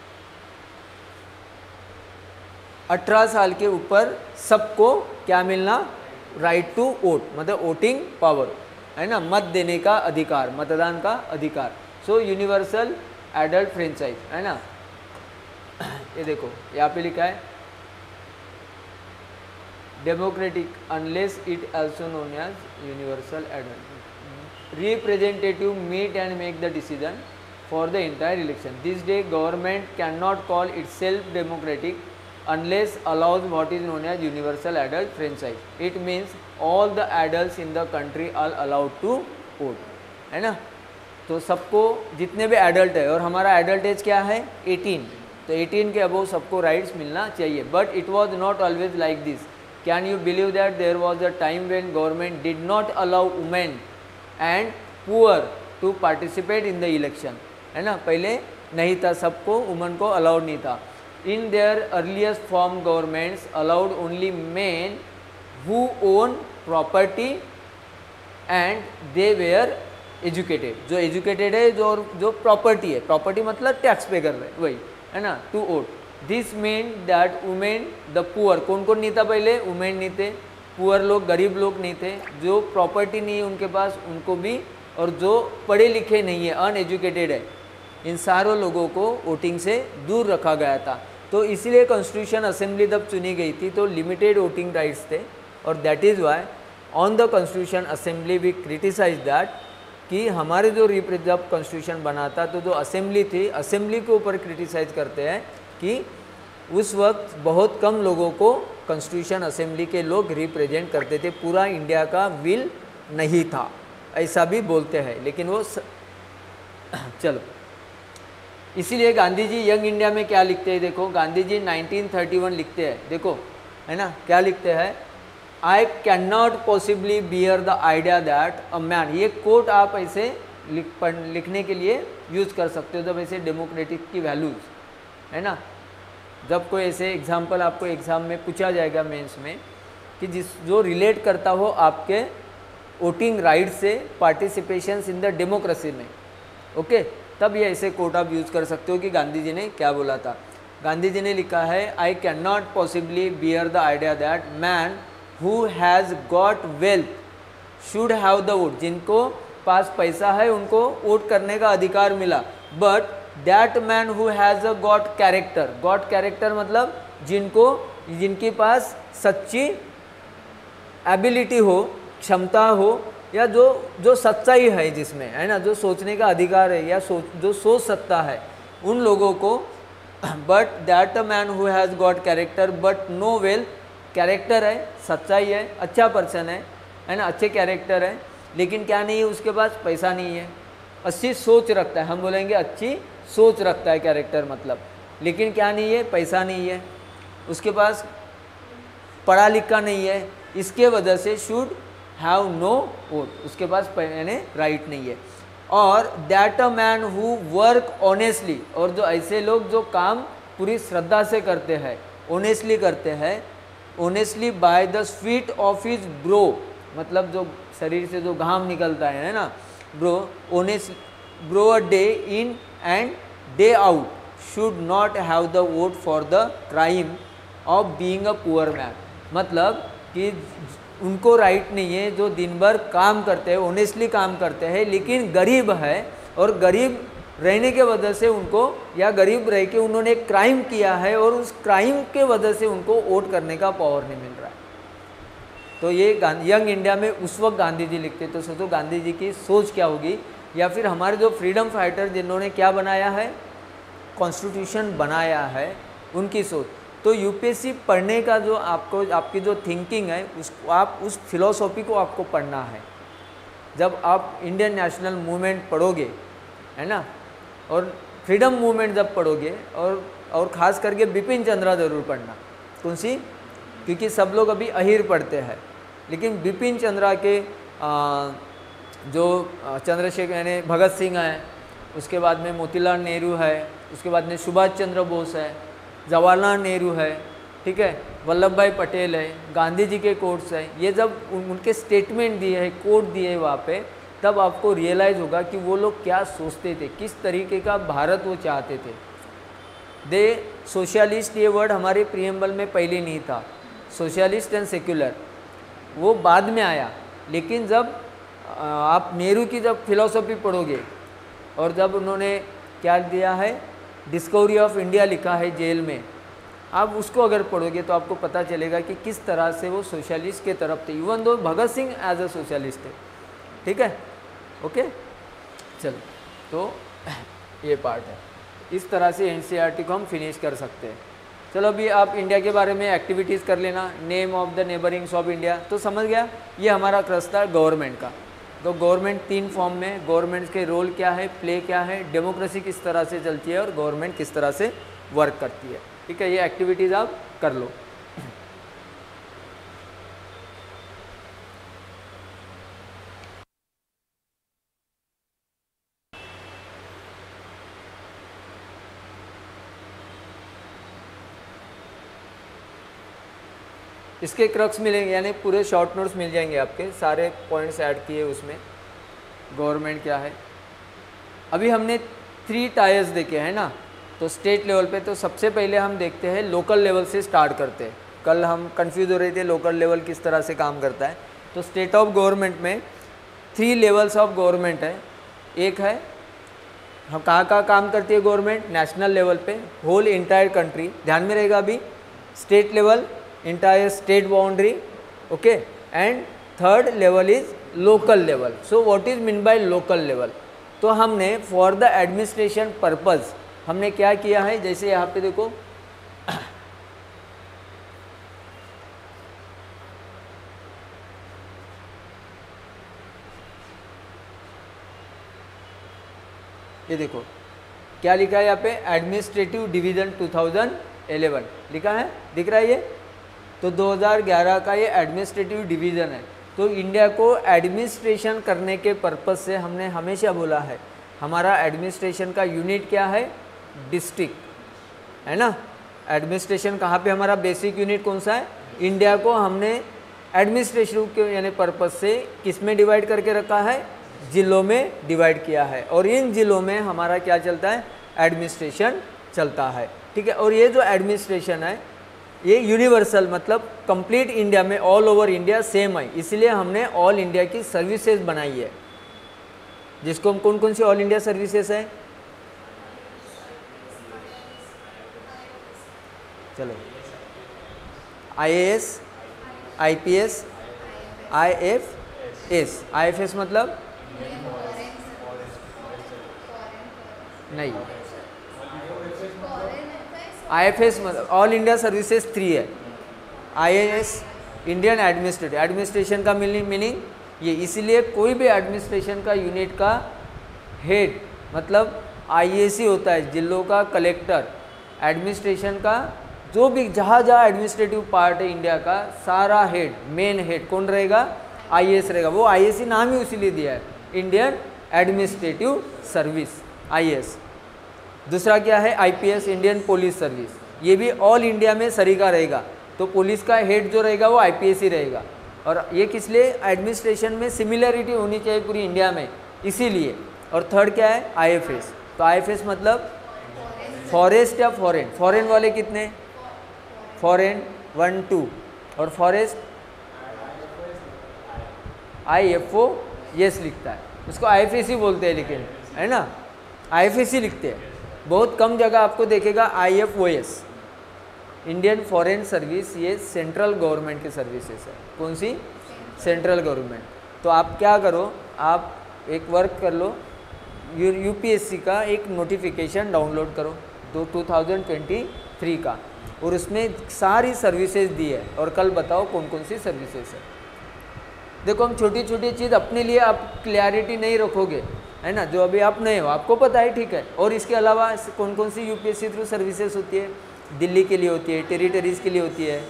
[SPEAKER 1] अठारह साल के ऊपर सबको क्या मिलना, राइट टू वोट, मतलब वोटिंग पावर, है ना, मत देने का अधिकार, मतदान का अधिकार। सो यूनिवर्सल एडल्ट फ्रेंचाइज, है ना। ये देखो यहाँ पे लिखा है democratic unless it also known as universal adult. Representative meet and make the decision for the entire election. This day government can not call itself democratic unless allows what is known as universal adult franchise. It means all the adults in the country are allowed to vote, है ना। तो सबको, जितने भी adult है, और हमारा adult age क्या है अठारह, तो अठारह के अबव सबको राइट्स मिलना चाहिए। But it was not always like this. Can you believe that there was a time when government did not allow women and poor to participate in the election, है ना। पहले नहीं था, सबको, वुमेन को अलाउड नहीं था। In their earliest form, governments allowed only men who own property and they were educated. जो educated है, जो जो property है, property मतलब टैक्स पे कर रहे हैं, वही, है ना, to vote. This meant that women, the poor, कौन कौन नहीं था पहले, women नहीं थे, poor लोग, गरीब लोग नहीं थे, जो property नहीं है उनके पास, उनको भी, और जो पढ़े लिखे नहीं है, अनएजुकेटेड है, इन सारों लोगों को वोटिंग से दूर रखा गया था। तो इसीलिए कॉन्स्टिट्यूशन असेंबली जब चुनी गई थी तो लिमिटेड वोटिंग राइट्स थे, और that is why on the constitution assembly we criticise that, कि हमारे जो रिप्रेजेंट जब कॉन्स्टिट्यूशन बना था तो जो असेंबली थी, असेंबली के ऊपर क्रिटिसाइज करते हैं कि उस वक्त बहुत कम लोगों को कॉन्स्टिट्यूशन असेंबली के लोग रिप्रेजेंट करते थे, पूरा इंडिया का विल नहीं था, ऐसा भी बोलते हैं। लेकिन वो स... चलो, इसीलिए गांधी जी यंग इंडिया में क्या लिखते हैं, देखो Gandhi ji nineteen thirty one लिखते हैं, देखो, है ना, क्या लिखते हैं, I can not possibly bear the idea that a man. ये कोट आप ऐसे लिख लिखने के लिए यूज़ कर सकते हो जब ऐसे डेमोक्रेटिक की वैल्यूज़, है ना, जब कोई ऐसे एग्जाम्पल आपको एग्ज़ाम में पूछा जाएगा मेंस में, कि जिस जो रिलेट करता हो आपके वोटिंग राइट से, पार्टिसिपेशन इन द डेमोक्रेसी में, ओके, तब ये ऐसे कोट आप यूज़ कर सकते हो कि गांधी जी ने क्या बोला था। गांधी जी ने लिखा है, I can not possibly bear the idea that man who has got wealth should have the vote. जिनको पास पैसा है उनको वोट करने का अधिकार मिला, but that man who has a got character, got character मतलब जिनको, जिनके पास सच्ची एबिलिटी हो, क्षमता हो, या जो जो सच्चाई है जिसमें, है ना, जो सोचने का अधिकार है, या सोच जो सोच सकता है, उन लोगों को but that a man who has got character but no wealth, character है, सच्चाई है, अच्छा पर्सन है है ना, अच्छे कैरेक्टर है, लेकिन क्या नहीं है उसके पास, पैसा नहीं है। अच्छी सोच रखता है, हम बोलेंगे अच्छी सोच रखता है कैरेक्टर मतलब, लेकिन क्या नहीं है, पैसा नहीं है, उसके पास पढ़ा लिखा नहीं है, इसके वजह से शुड हैव नो वोट, उसके पास यानी राइट नहीं है। और that a man who work honestly, और जो ऐसे लोग जो काम पूरी श्रद्धा से करते हैं, ऑनेस्टली करते हैं, honestly by the sweat of his brow, मतलब जो शरीर से जो घाम निकलता है ना brow, honest brow a day in and day out, should not have the vote for the crime of being a poor man, मतलब कि उनको राइट नहीं है जो दिन भर काम करते हैं, ऑनेस्टली काम करते हैं, लेकिन गरीब है और गरीब रहने के वजह से उनको, या गरीब रह के उन्होंने एक क्राइम किया है और उस क्राइम के वजह से उनको वोट करने का पावर नहीं मिल रहा है। तो ये यंग इंडिया में उस वक्त गांधी जी लिखते, तो सोचो गांधी जी की सोच क्या होगी, या फिर हमारे जो फ्रीडम फाइटर जिन्होंने क्या बनाया है, कॉन्स्टिट्यूशन बनाया है, उनकी सोच। तो यूपीएससी पढ़ने का जो आपको, आपकी जो थिंकिंग है, उसको आप उस फिलॉसफी को आपको पढ़ना है। जब आप इंडियन नेशनल मूवमेंट पढ़ोगे, है ना, और फ्रीडम मूवमेंट जब पढ़ोगे, और और ख़ास करके बिपिन चंद्रा ज़रूर पढ़ना। कौन सी? क्योंकि सब लोग अभी अहीर पढ़ते हैं, लेकिन बिपिन चंद्रा के आ, जो चंद्रशेखर यानी भगत सिंह है, उसके बाद में मोतीलाल नेहरू है, उसके बाद में सुभाष चंद्र बोस है, जवाहरलाल नेहरू है, ठीक है, वल्लभ भाई पटेल है, गांधी जी के कोट्स हैं, ये जब उनके स्टेटमेंट दिए हैं, कोट दिए वहाँ पे, तब आपको रियलाइज़ होगा कि वो लोग क्या सोचते थे, किस तरीके का भारत वो चाहते थे। दे सोशलिस्ट, ये वर्ड हमारे प्रीएम्बल में पहले नहीं था, सोशलिस्ट एंड सेक्युलर वो बाद में आया। लेकिन जब आप नेहरू की जब फिलॉसफी पढ़ोगे, और जब उन्होंने क्या दिया है, डिस्कवरी ऑफ इंडिया लिखा है जेल में, आप उसको अगर पढ़ोगे तो आपको पता चलेगा कि किस तरह से वो सोशलिस्ट के तरफ थे, even though Bhagat Singh as a socialist थे। ठीक है, ओके, चलो, तो ये पार्ट है। इस तरह से एनसीईआरटी को हम फिनिश कर सकते हैं। चलो अभी आप इंडिया के बारे में एक्टिविटीज़ कर लेना। Name of the neighbourings of India, तो समझ गया, ये हमारा क्रस था गवर्नमेंट का। तो गवर्नमेंट तीन फॉर्म में, गवर्नमेंट के रोल क्या है, प्ले क्या है, डेमोक्रेसी किस तरह से चलती है, और गवर्नमेंट किस तरह से वर्क करती है। ठीक है, ये एक्टिविटीज़ आप कर लो। इसके क्रक्स मिलेंगे, यानी पूरे शॉर्ट नोट्स मिल जाएंगे आपके, सारे पॉइंट्स ऐड किए उसमें। गवर्नमेंट क्या है, अभी हमने थ्री टायर्स देखे हैं ना, तो स्टेट लेवल पे तो सबसे पहले हम देखते हैं लोकल लेवल से स्टार्ट करते हैं। कल हम कंफ्यूज हो रहे थे लोकल लेवल किस तरह से काम करता है। तो स्टेट ऑफ गवर्नमेंट में थ्री लेवल्स ऑफ गवर्नमेंट है। एक है, हम कहाँ कहाँ काम करती है गवर्नमेंट, नेशनल लेवल पे, होल इंटायर कंट्री, ध्यान में रहेगा अभी, state level, entire state boundary, okay, and third level is local level. So what is mean by local level, तो हमने फॉर द एडमिनिस्ट्रेशन पर्पज़ हमने क्या किया है, जैसे यहाँ पे देखो, ये देखो क्या लिखा है यहाँ पे, administrative division two thousand eleven लिखा है, दिख रहा है ये। तो दो हज़ार ग्यारह का ये एडमिनिस्ट्रेटिव डिवीज़न है। तो इंडिया को एडमिनिस्ट्रेशन करने के पर्पज़ से हमने हमेशा बोला है, हमारा एडमिनिस्ट्रेशन का यूनिट क्या है, डिस्ट्रिक्ट, है ना। एडमिनिस्ट्रेशन कहाँ पे, हमारा बेसिक यूनिट कौन सा है, इंडिया को हमने एडमिनिस्ट्रेशन के यानी पर्पज़ से किस में डिवाइड करके रखा है, ज़िलों में डिवाइड किया है, और इन ज़िलों में हमारा क्या चलता है, एडमिनिस्ट्रेशन चलता है। ठीक है, और ये जो एडमिनिस्ट्रेशन है ये यूनिवर्सल, मतलब कंप्लीट इंडिया में, ऑल ओवर इंडिया सेम है, इसलिए हमने ऑल इंडिया की सर्विसेज बनाई है, जिसको हम कौन कौन सी ऑल इंडिया सर्विसेज है, चलो, आईएएस, आईपीएस, आईएफएस। आईएफएस मतलब नहीं, आईएफएस मतलब ऑल इंडिया सर्विसेज थ्री है। आईएएस इंडियन एडमिनिस्ट्रेटिव, एडमिनिस्ट्रेशन का मीनिंग ये, इसीलिए कोई भी एडमिनिस्ट्रेशन का यूनिट का हेड मतलब आईएसी होता है, जिलों का कलेक्टर। एडमिनिस्ट्रेशन का जो भी जहाँ जहाँ एडमिनिस्ट्रेटिव पार्ट है इंडिया का, सारा हेड, मेन हेड कौन रहेगा? आईएएस रहेगा। वो आईएसी नाम ही इसीलिए दिया है, इंडियन एडमिनिस्ट्रेटिव सर्विस, आईएएस। दूसरा क्या है? IPS, Indian police service. ये भी ऑल इंडिया में सरीका रहेगा, तो पुलिस का हेड जो रहेगा वो आईपीएस ही रहेगा। और ये किस लिए? एडमिनिस्ट्रेशन में सिमिलरिटी होनी चाहिए पूरी इंडिया में, इसीलिए। और थर्ड क्या है? आईएफएस। तो आईएफएस मतलब फॉरेस्ट या फॉरेन। फॉरेन वाले कितने? फॉरेन वन टू, और forest I F O S लिखता है, उसको आईएफएस ही बोलते हैं, लेकिन है ना, आईएफएस ही लिखते हैं। बहुत कम जगह आपको देखेगा I F O S, Indian foreign service. ये सेंट्रल गवर्नमेंट की सर्विसेज है। कौन सी? Central government. तो आप क्या करो, आप एक वर्क कर लो, यू यूपीएससी का एक नोटिफिकेशन डाउनलोड करो तो टू थाउजेंड ट्वेंटी थ्री का, और उसमें सारी सर्विसेज दी है। और कल बताओ कौन कौन सी सर्विसेज है। देखो, हम छोटी छोटी चीज़ अपने लिए आप क्लैरिटी नहीं रखोगे, है ना, जो अभी आप नए हो आपको पता है, ठीक है। और इसके अलावा कौन कौन सी यूपीएससी थ्रू सर्विसेज होती है? दिल्ली के लिए होती है, टेरिटरीज के लिए होती है।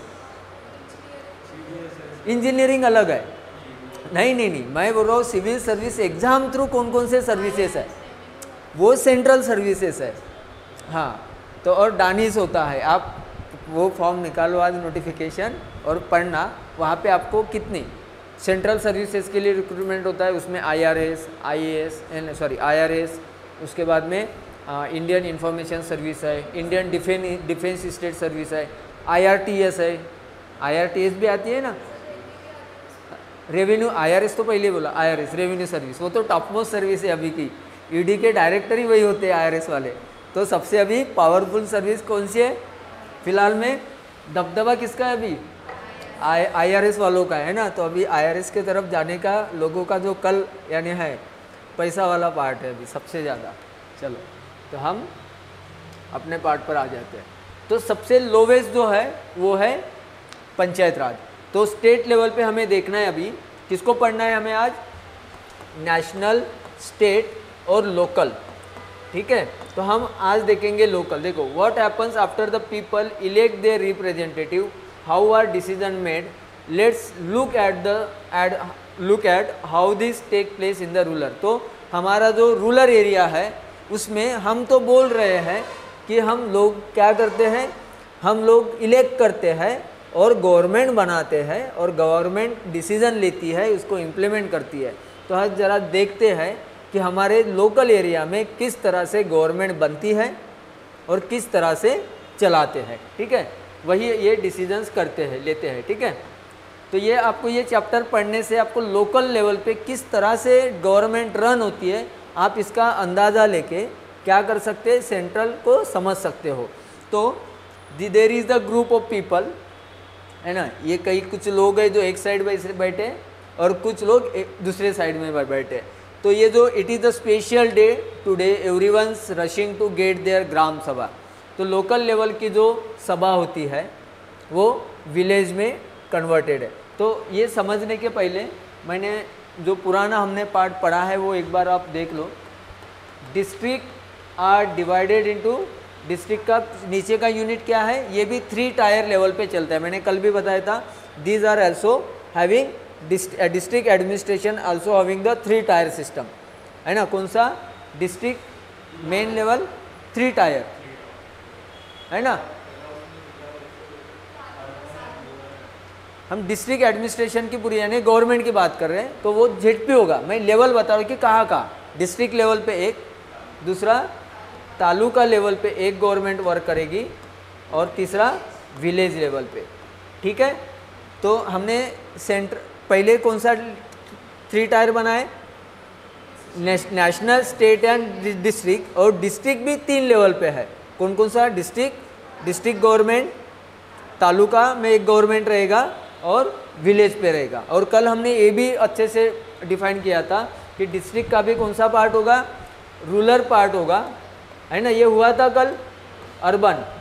[SPEAKER 1] इंजीनियरिंग अलग है। नहीं नहीं नहीं मैं बोल रहा हूँ सिविल सर्विस एग्जाम थ्रू कौन कौन से सर्विसेज है, वो सेंट्रल सर्विसेज है। हाँ, तो और डानिस होता है, आप वो फॉर्म निकालो आज नोटिफिकेशन और पढ़ना, वहाँ पे आपको कितनी सेंट्रल सर्विसेज के लिए रिक्रूटमेंट होता है, उसमें आईआरएस, आईएएस, सॉरी आईआरएस, उसके बाद में इंडियन इंफॉर्मेशन सर्विस है, Indian defence defence state service है, आईआरटीएस है। आईआरटीएस भी आती है ना, रेवेन्यू। आईआरएस तो पहले बोला, आईआरएस रेवेन्यू सर्विस, वो तो टॉप मोस्ट सर्विस है अभी की। ईडी के डायरेक्टर ही वही होते हैं आईआरएस वाले। तो सबसे अभी पावरफुल सर्विस कौन सी है फिलहाल में? दबदबा किसका है अभी? आई आईआरएस वालों का है ना। तो अभी आईआरएस के तरफ जाने का लोगों का जो कल यानी है पैसा वाला पार्ट है अभी सबसे ज़्यादा। चलो, तो हम अपने पार्ट पर आ जाते हैं। तो सबसे लोवेस्ट जो है वो है पंचायत राज। तो स्टेट लेवल पे हमें देखना है अभी, किसको पढ़ना है हमें आज? नेशनल, स्टेट और लोकल, ठीक है। तो हम आज देखेंगे लोकल। देखो, what happens after the people elect their representative, how are decision made, let's look at the and look at how this take place in the rural. तो हमारा जो रूरल एरिया है उसमें हम तो बोल रहे हैं कि हम लोग क्या करते हैं, हम लोग इलेक्ट करते हैं और गवर्नमेंट बनाते हैं और गवर्नमेंट डिसीज़न लेती है, उसको इम्प्लीमेंट करती है। तो आज ज़रा देखते हैं कि हमारे लोकल एरिया में किस तरह से गवर्नमेंट बनती है और किस तरह से चलाते हैं, ठीक है। वही ये डिसीजंस करते हैं, लेते हैं, ठीक है। तो ये आपको ये चैप्टर पढ़ने से आपको लोकल लेवल पे किस तरह से गवर्नमेंट रन होती है, आप इसका अंदाज़ा लेके क्या कर सकते हैं, सेंट्रल को समझ सकते हो। तो there is the group of people, है ना, ये कई कुछ लोग हैं जो एक साइड बैठे और कुछ लोग दूसरे साइड में बैठे। तो ये जो it is the special day today, everyone's rushing to get their gram sabha. तो लोकल लेवल की जो सभा होती है वो विलेज में कन्वर्टेड है। तो ये समझने के पहले मैंने जो पुराना हमने पार्ट पढ़ा है वो एक बार आप देख लो। District are divided into, district का नीचे का यूनिट क्या है, ये भी थ्री टायर लेवल पे चलता है। मैंने कल भी बताया था, these are also having district administration also having the three tier system, है ना। कौन सा? District main level three tier, है ना। हम डिस्ट्रिक्ट एडमिनिस्ट्रेशन की पूरी यानी गवर्नमेंट की बात कर रहे हैं, तो वो जेडपी होगा। मैं लेवल बता रहा हूँ कि कहाँ कहाँ। डिस्ट्रिक्ट लेवल पे एक, दूसरा तालुका लेवल पे एक गवर्नमेंट वर्क करेगी, और तीसरा विलेज लेवल पे, ठीक है। तो हमने सेंटर पहले कौन सा थ्री टायर बनाए, नेशनल, स्टेट एंड डिस्ट्रिक्ट, और डिस्ट्रिक्ट भी तीन लेवल पे है। कौन कौन सा? डिस्ट्रिक्ट, डिस्ट्रिक्ट गवर्नमेंट, तालुका में एक गवर्नमेंट रहेगा और विलेज पे रहेगा। और कल हमने ये भी अच्छे से डिफाइन किया था कि डिस्ट्रिक्ट का भी कौन सा पार्ट होगा, रूरल पार्ट होगा, है ना। ये हुआ था कल अर्बन,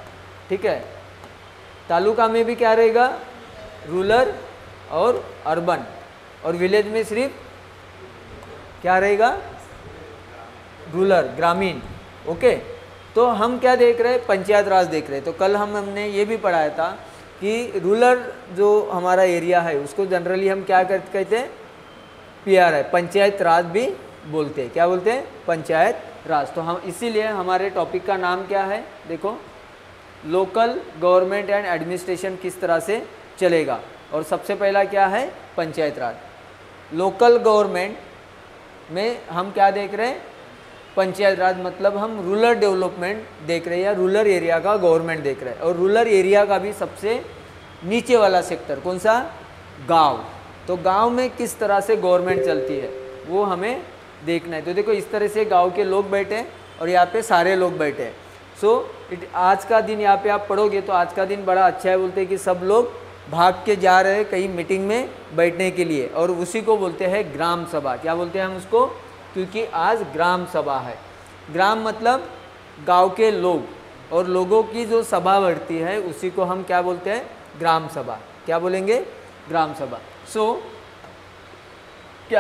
[SPEAKER 1] ठीक है। तालुका में भी क्या रहेगा, रूरल और अर्बन, और विलेज में सिर्फ क्या रहेगा, रूरल, ग्रामीण। ओके, तो हम क्या देख रहे हैं, पंचायत राज देख रहे हैं। तो कल हम हमने ये भी पढ़ाया था कि रूरल जो हमारा एरिया है उसको जनरली हम क्या कहते हैं, P R I, panchayat raj भी बोलते हैं। क्या बोलते हैं, पंचायत राज। तो हम इसीलिए हमारे टॉपिक का नाम क्या है, देखो, लोकल गवर्नमेंट एंड एडमिनिस्ट्रेशन किस तरह से चलेगा। और सबसे पहला क्या है, पंचायत राज। लोकल गवर्नमेंट में हम क्या देख रहे हैं, पंचायत राज, मतलब हम रूरल डेवलपमेंट देख रहे हैं या रूरल एरिया का गवर्नमेंट देख रहे हैं। और रूरल एरिया का भी सबसे नीचे वाला सेक्टर कौन सा, गांव। तो गांव में किस तरह से गवर्नमेंट चलती है वो हमें देखना है। तो देखो इस तरह से गांव के लोग बैठे हैं और यहाँ पे सारे लोग बैठे हैं। सो इट आज का दिन यहाँ पे आप पढ़ोगे तो आज का दिन बड़ा अच्छा है। बोलते हैं कि सब लोग भाग के जा रहे हैं कहीं मीटिंग में बैठने के लिए, और उसी को बोलते हैं ग्राम सभा। क्या बोलते हैं हम उसको, क्योंकि आज ग्राम सभा है। ग्राम मतलब गांव के लोग, और लोगों की जो सभा बढ़ती है उसी को हम क्या बोलते हैं, ग्राम सभा। क्या बोलेंगे, ग्राम सभा। सो so, क्या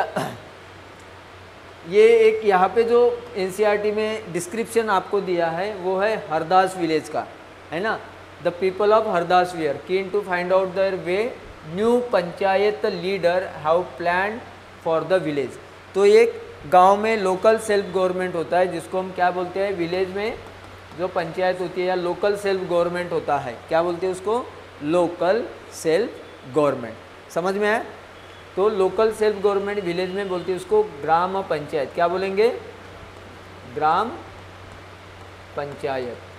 [SPEAKER 1] ये एक यहाँ पे जो एन सी आर टी में डिस्क्रिप्शन आपको दिया है वो है हरदास विलेज का, है ना। The people of Hardas were keen to find out their way new panchayat leader have plan for the village. तो एक गांव में लोकल सेल्फ गवर्नमेंट होता है जिसको हम क्या बोलते हैं, विलेज में जो पंचायत होती है या लोकल सेल्फ गवर्नमेंट होता है, क्या बोलते हैं उसको, लोकल सेल्फ गवर्नमेंट। समझ में आया। तो लोकल सेल्फ गवर्नमेंट विलेज में बोलते हैं उसको ग्राम पंचायत। क्या बोलेंगे, ग्राम पंचायत।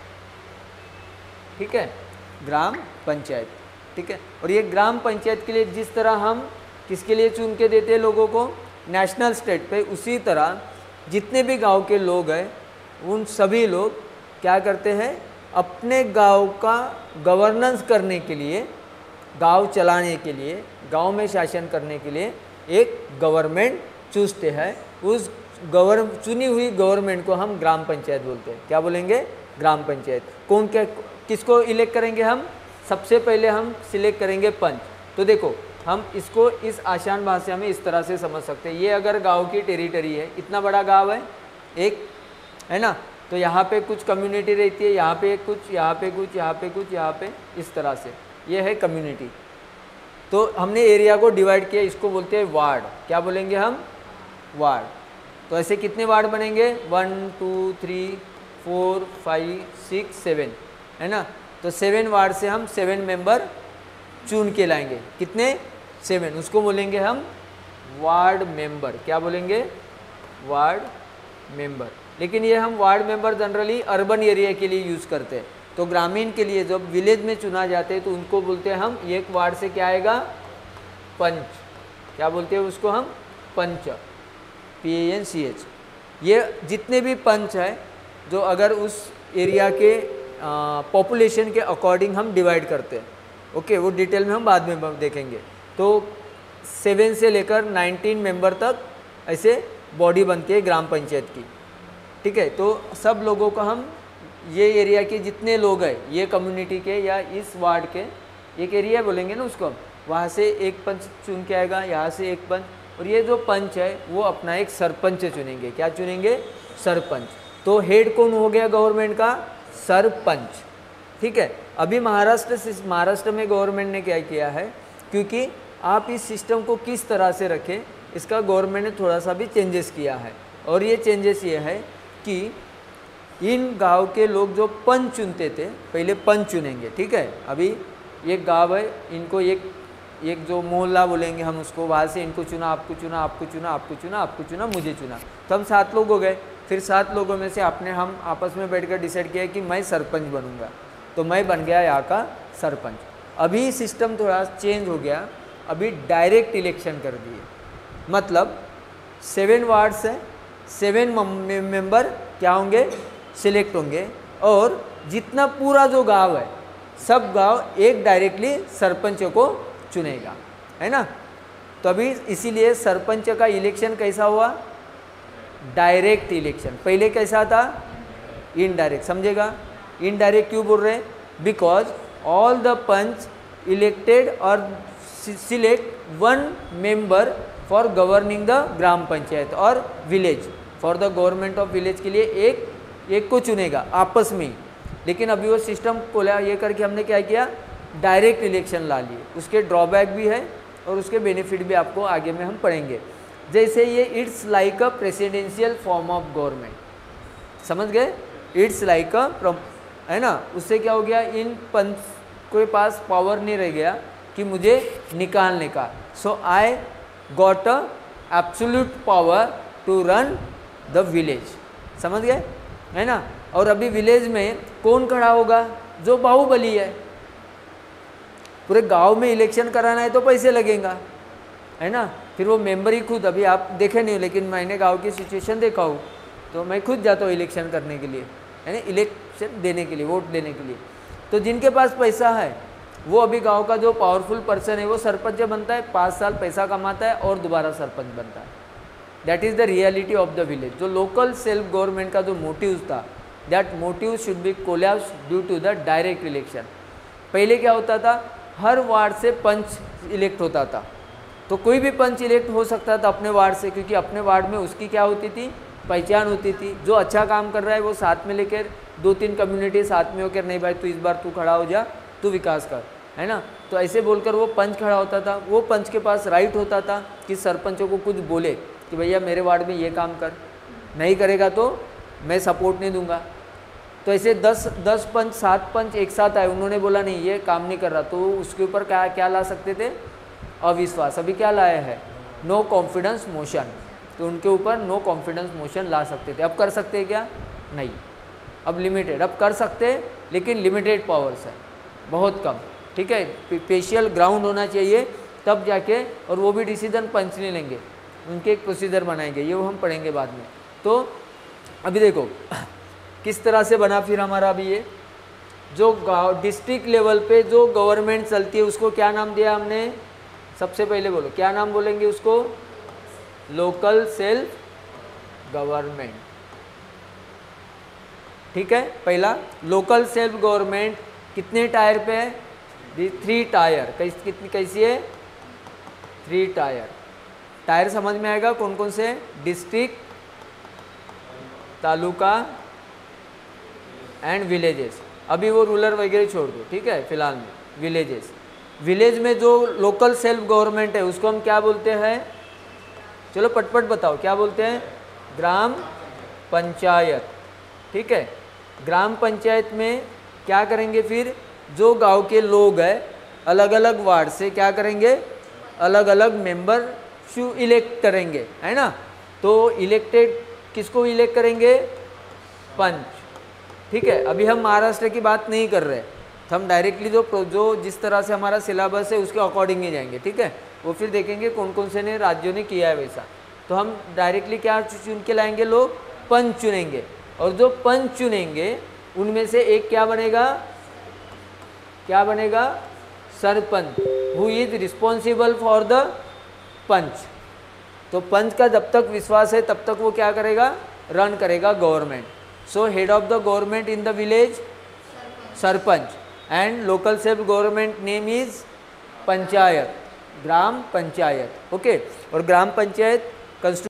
[SPEAKER 1] ठीक है, ग्राम पंचायत। ठीक है, और ये ग्राम पंचायत के लिए जिस तरह हम किसके लिए चुन के देते हैं लोगों को, नेशनल स्टेट पे, उसी तरह जितने भी गांव के लोग हैं उन सभी लोग क्या करते हैं, अपने गांव का गवर्नेंस करने के लिए, गांव चलाने के लिए, गांव में शासन करने के लिए एक गवर्नमेंट चूजते हैं। उस गवर्न चुनी हुई गवर्नमेंट को हम ग्राम पंचायत बोलते हैं। क्या बोलेंगे, ग्राम पंचायत। कौन क्या किसको इलेक्ट करेंगे हम, सबसे पहले हम सिलेक्ट करेंगे पंच। तो देखो हम इसको इस आसान भाषा में इस तरह से समझ सकते हैं। ये अगर गांव की टेरिटरी है, इतना बड़ा गांव है एक, है ना, तो यहाँ पे कुछ कम्युनिटी रहती है, यहाँ पे कुछ, यहाँ पे कुछ, यहाँ पे कुछ, यहाँ पे, इस तरह से ये है कम्युनिटी। तो हमने एरिया को डिवाइड किया, इसको बोलते हैं वार्ड। क्या बोलेंगे हम, वार्ड। तो ऐसे कितने वार्ड बनेंगे, one two three four five six seven, है ना। तो सेवन वार्ड से हम सेवन मेंबर चुन के लाएंगे। कितने, सेवन। उसको बोलेंगे हम वार्ड मेंबर। क्या बोलेंगे, वार्ड मेंबर। लेकिन ये हम ward member generally urban area के लिए यूज़ करते हैं। तो ग्रामीण के लिए जब विलेज में चुना जाते हैं तो उनको बोलते हैं हम, एक वार्ड से क्या आएगा, पंच। क्या बोलते हैं उसको हम, panch, P A N C H. ये जितने भी पंच है जो अगर उस एरिया के पॉपुलेशन के अकॉर्डिंग हम डिवाइड करते हैं। ओके, वो डिटेल में हम बाद में देखेंगे। तो सेवन से लेकर नाइनटीन मेंबर तक ऐसे बॉडी बनती है ग्राम पंचायत की। ठीक है, तो सब लोगों को हम, ये एरिया के जितने लोग हैं, ये कम्युनिटी के या इस वार्ड के, एक एरिया बोलेंगे ना उसको, वहाँ से एक पंच चुन के आएगा, यहाँ से एक पंच, और ये जो पंच है वो अपना एक सरपंच चुनेंगे। क्या चुनेंगे, सरपंच। तो हेड कौन हो गया गवर्नमेंट का, सरपंच। ठीक है, अभी महाराष्ट्र से महाराष्ट्र में गवर्नमेंट ने क्या किया है, क्योंकि आप इस सिस्टम को किस तरह से रखें, इसका गवर्नमेंट ने थोड़ा सा भी चेंजेस किया है। और ये चेंजेस ये है कि इन गांव के लोग जो पंच चुनते थे, पहले पंच चुनेंगे। ठीक है, अभी एक गांव है, इनको एक एक जो मोहल्ला बोलेंगे हम उसको, वहाँ से इनको चुना, आपको चुना, आपको चुना, आपको चुना, आपको चुना, मुझे चुना। तो हम सात लोग हो गए। फिर सात लोगों में से आपने हम आपस में बैठकर डिसाइड किया कि मैं सरपंच बनूंगा, तो मैं बन गया यहाँ का सरपंच। अभी सिस्टम थोड़ा चेंज हो गया, अभी डायरेक्ट इलेक्शन कर दिए। मतलब सेवन वार्ड्स है, सेवन मेंबर क्या होंगे, सिलेक्ट होंगे, और जितना पूरा जो गांव है, सब गांव एक डायरेक्टली सरपंच को चुनेगा, है ना। तो अभी इसीलिए सरपंच का इलेक्शन कैसा हुआ, डायरेक्ट इलेक्शन। पहले कैसा था, इनडायरेक्ट। समझेगा, इनडायरेक्ट क्यों बोल रहे हैं, because all the panch elected और select one member for governing the gram panchayat और village, for the government of village के लिए एक एक को चुनेगा आपस में ही। लेकिन अभी वो सिस्टम को ये करके हमने क्या किया, डायरेक्ट इलेक्शन ला लिए। उसके ड्रॉबैक भी है और उसके बेनिफिट भी आपको आगे में हम पढ़ेंगे। जैसे ये it's like a presidential form of government, समझ गए, इट्स लाइक अ, है ना। उससे क्या हो गया, इन पंच के पास पावर नहीं रह गया कि मुझे निकालने का। So I got a absolute power to run the village, समझ गए, है ना। और अभी विलेज में कौन खड़ा होगा, जो बाहुबली है। पूरे गांव में इलेक्शन कराना है तो पैसे लगेगा, है ना। फिर वो मेंबर ही खुद, अभी आप देखे नहीं लेकिन मैंने गांव की सिचुएशन देखा हूँ, तो मैं खुद जाता हूँ इलेक्शन करने के लिए, है ना, इलेक्शन देने के लिए, वोट देने के लिए। तो जिनके पास पैसा है वो अभी गांव का जो पावरफुल पर्सन है वो सरपंच बनता है, पाँच साल पैसा कमाता है और दोबारा सरपंच बनता है। That is the reality of the village. जो लोकल सेल्फ गवर्नमेंट का जो मोटिव था, that motive should be collapse due to the direct election. पहले क्या होता था, हर वार्ड से पंच इलेक्ट होता था, तो कोई भी पंच इलेक्ट हो सकता था अपने वार्ड से, क्योंकि अपने वार्ड में उसकी क्या होती थी, पहचान होती थी। जो अच्छा काम कर रहा है वो साथ में लेकर, दो तीन कम्युनिटी साथ में होकर, नहीं भाई तू इस बार तू खड़ा हो जा, तू विकास कर, है ना। तो ऐसे बोलकर वो पंच खड़ा होता था। वो पंच के पास राइट होता था कि सरपंचों को कुछ बोले कि भैया मेरे वार्ड में ये काम कर, नहीं करेगा तो मैं सपोर्ट नहीं दूंगा। तो ऐसे दस दस पंच, सात पंच एक साथ आए, उन्होंने बोला नहीं ये काम नहीं कर रहा, तो उसके ऊपर क्या क्या ला सकते थे, अविश्वास। अभी क्या लाया है, नो कॉन्फिडेंस मोशन, तो उनके ऊपर नो कॉन्फिडेंस मोशन ला सकते थे। अब कर सकते हैं क्या, नहीं, अब लिमिटेड। अब कर सकते हैं लेकिन लिमिटेड पावर्स है, बहुत कम, ठीक है। स्पेशल ग्राउंड होना चाहिए तब जाके, और वो भी डिसीजन पंच नहीं लेंगे, उनके एक प्रोसीजर बनाएंगे, ये वो हम पढ़ेंगे बाद में। तो अभी देखो किस तरह से बना फिर हमारा अभी ये जो गाँव डिस्ट्रिक्ट लेवल पे जो गवर्नमेंट चलती है उसको क्या नाम दिया हमने, सबसे पहले बोलो क्या नाम बोलेंगे उसको, लोकल सेल्फ गवर्नमेंट, ठीक है। पहला लोकल सेल्फ गवर्नमेंट कितने टायर पे है, थ्री टायर, कैस कितनी कैसी है, थ्री टायर। टायर समझ में आएगा कौन कौन से, डिस्ट्रिक्ट, तालुका एंड विलेजेस। अभी वो रूरल वगैरह छोड़ दो, ठीक है, फिलहाल में विलेजेस। विलेज में जो लोकल सेल्फ गवर्नमेंट है उसको हम क्या बोलते हैं, चलो पटपट बताओ क्या बोलते हैं, ग्राम पंचायत, ठीक है। ग्राम पंचायत में क्या करेंगे फिर, जो गांव के लोग हैं अलग अलग वार्ड से क्या करेंगे, अलग अलग मेंबर शू इलेक्ट करेंगे, है ना। तो इलेक्टेड किसको इलेक्ट करेंगे, पंच, ठीक है। अभी हम महाराष्ट्र की बात नहीं कर रहे, हम डायरेक्टली जो जो जिस तरह से हमारा सिलेबस है उसके अकॉर्डिंग ही जाएंगे, ठीक है। वो फिर देखेंगे कौन कौन से ने राज्यों ने किया है वैसा। तो हम डायरेक्टली क्या चुन के लाएंगे, लोग पंच चुनेंगे, और जो पंच चुनेंगे उनमें से एक क्या बनेगा, क्या बनेगा, sarpanch, who is responsible for the panch. तो पंच का जब तक विश्वास है तब तक वो क्या करेगा, रन करेगा government. So head of the government in the village sarpanch, and local self government name is panchayat, gram panchayat, okay. और gram panchayat constitute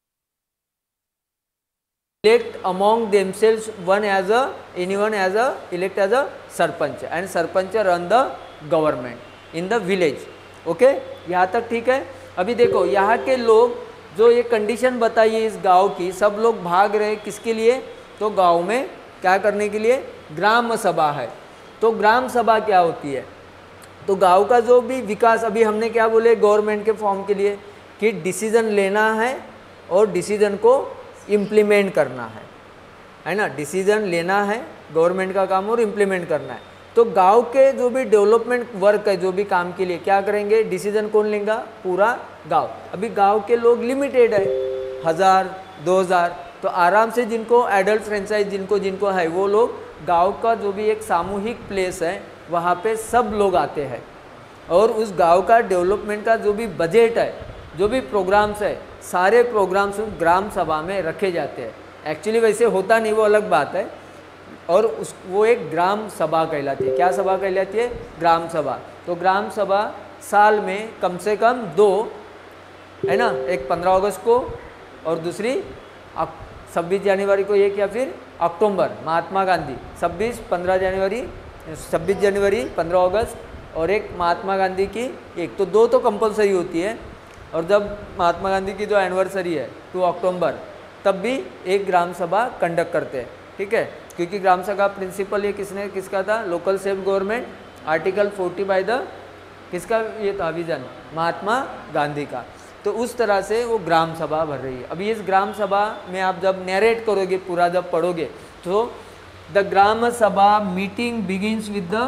[SPEAKER 1] elect among themselves one as a anyone as a elect as a sarpanch, and sarpanch run the government in the village, okay okay? यहाँ तक ठीक है। अभी देखो यहाँ के लोग जो ये कंडीशन बताइए इस गांव की, सब लोग भाग रहे किसके लिए, तो गांव में क्या करने के लिए, ग्राम सभा है। तो ग्राम सभा क्या होती है, तो गांव का जो भी विकास, अभी हमने क्या बोले गवर्नमेंट के फॉर्म के लिए कि डिसीजन लेना है और डिसीजन को इम्प्लीमेंट करना है, है ना। डिसीजन लेना है गवर्नमेंट का काम और इम्प्लीमेंट करना है। तो गांव के जो भी डेवलपमेंट वर्क है, जो भी काम के लिए क्या करेंगे, डिसीजन कौन लेगा, पूरा गांव। अभी गांव के लोग लिमिटेड है, हज़ार दो हज़ार, तो आराम से जिनको एडल्ट फ्रेंचाइज जिनको जिनको है वो लोग गांव का जो भी एक सामूहिक प्लेस है वहाँ पे सब लोग आते हैं, और उस गांव का डेवलपमेंट का जो भी बजट है, जो भी प्रोग्राम्स है, सारे प्रोग्राम्स ग्राम सभा में रखे जाते हैं। एक्चुअली वैसे होता नहीं, वो अलग बात है, और उस वो एक ग्राम सभा कहलाती है। क्या सभा कहलाती है? ग्राम सभा। तो ग्राम सभा साल में कम से कम दो, है ना, एक पंद्रह अगस्त को और दूसरी छब्बीस जनवरी को एक, या फिर अक्टूबर महात्मा गांधी छब्बीस पंद्रह जनवरी छब्बीस जनवरी पंद्रह अगस्त और एक महात्मा गांधी की एक, तो दो तो कंपलसरी होती है। और जब महात्मा गांधी की जो एनिवर्सरी है टू अक्टूबर तब भी एक ग्राम सभा कंडक्ट करते हैं, ठीक है, क्योंकि ग्राम सभा प्रिंसिपल ये किसने किसका था? Local self government article forty by the किसका ये था? विजन महात्मा गांधी का। तो उस तरह से वो ग्राम सभा भर रही है। अभी इस ग्राम सभा में आप जब नरेट करोगे, पूरा जब पढ़ोगे, तो the gram sabha meeting begins with the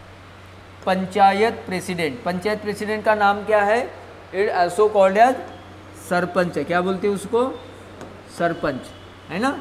[SPEAKER 1] panchayat president. Panchayat president का नाम क्या है? It also called as sarpanch है। क्या बोलते हैं उसको? सरपंच, है ना,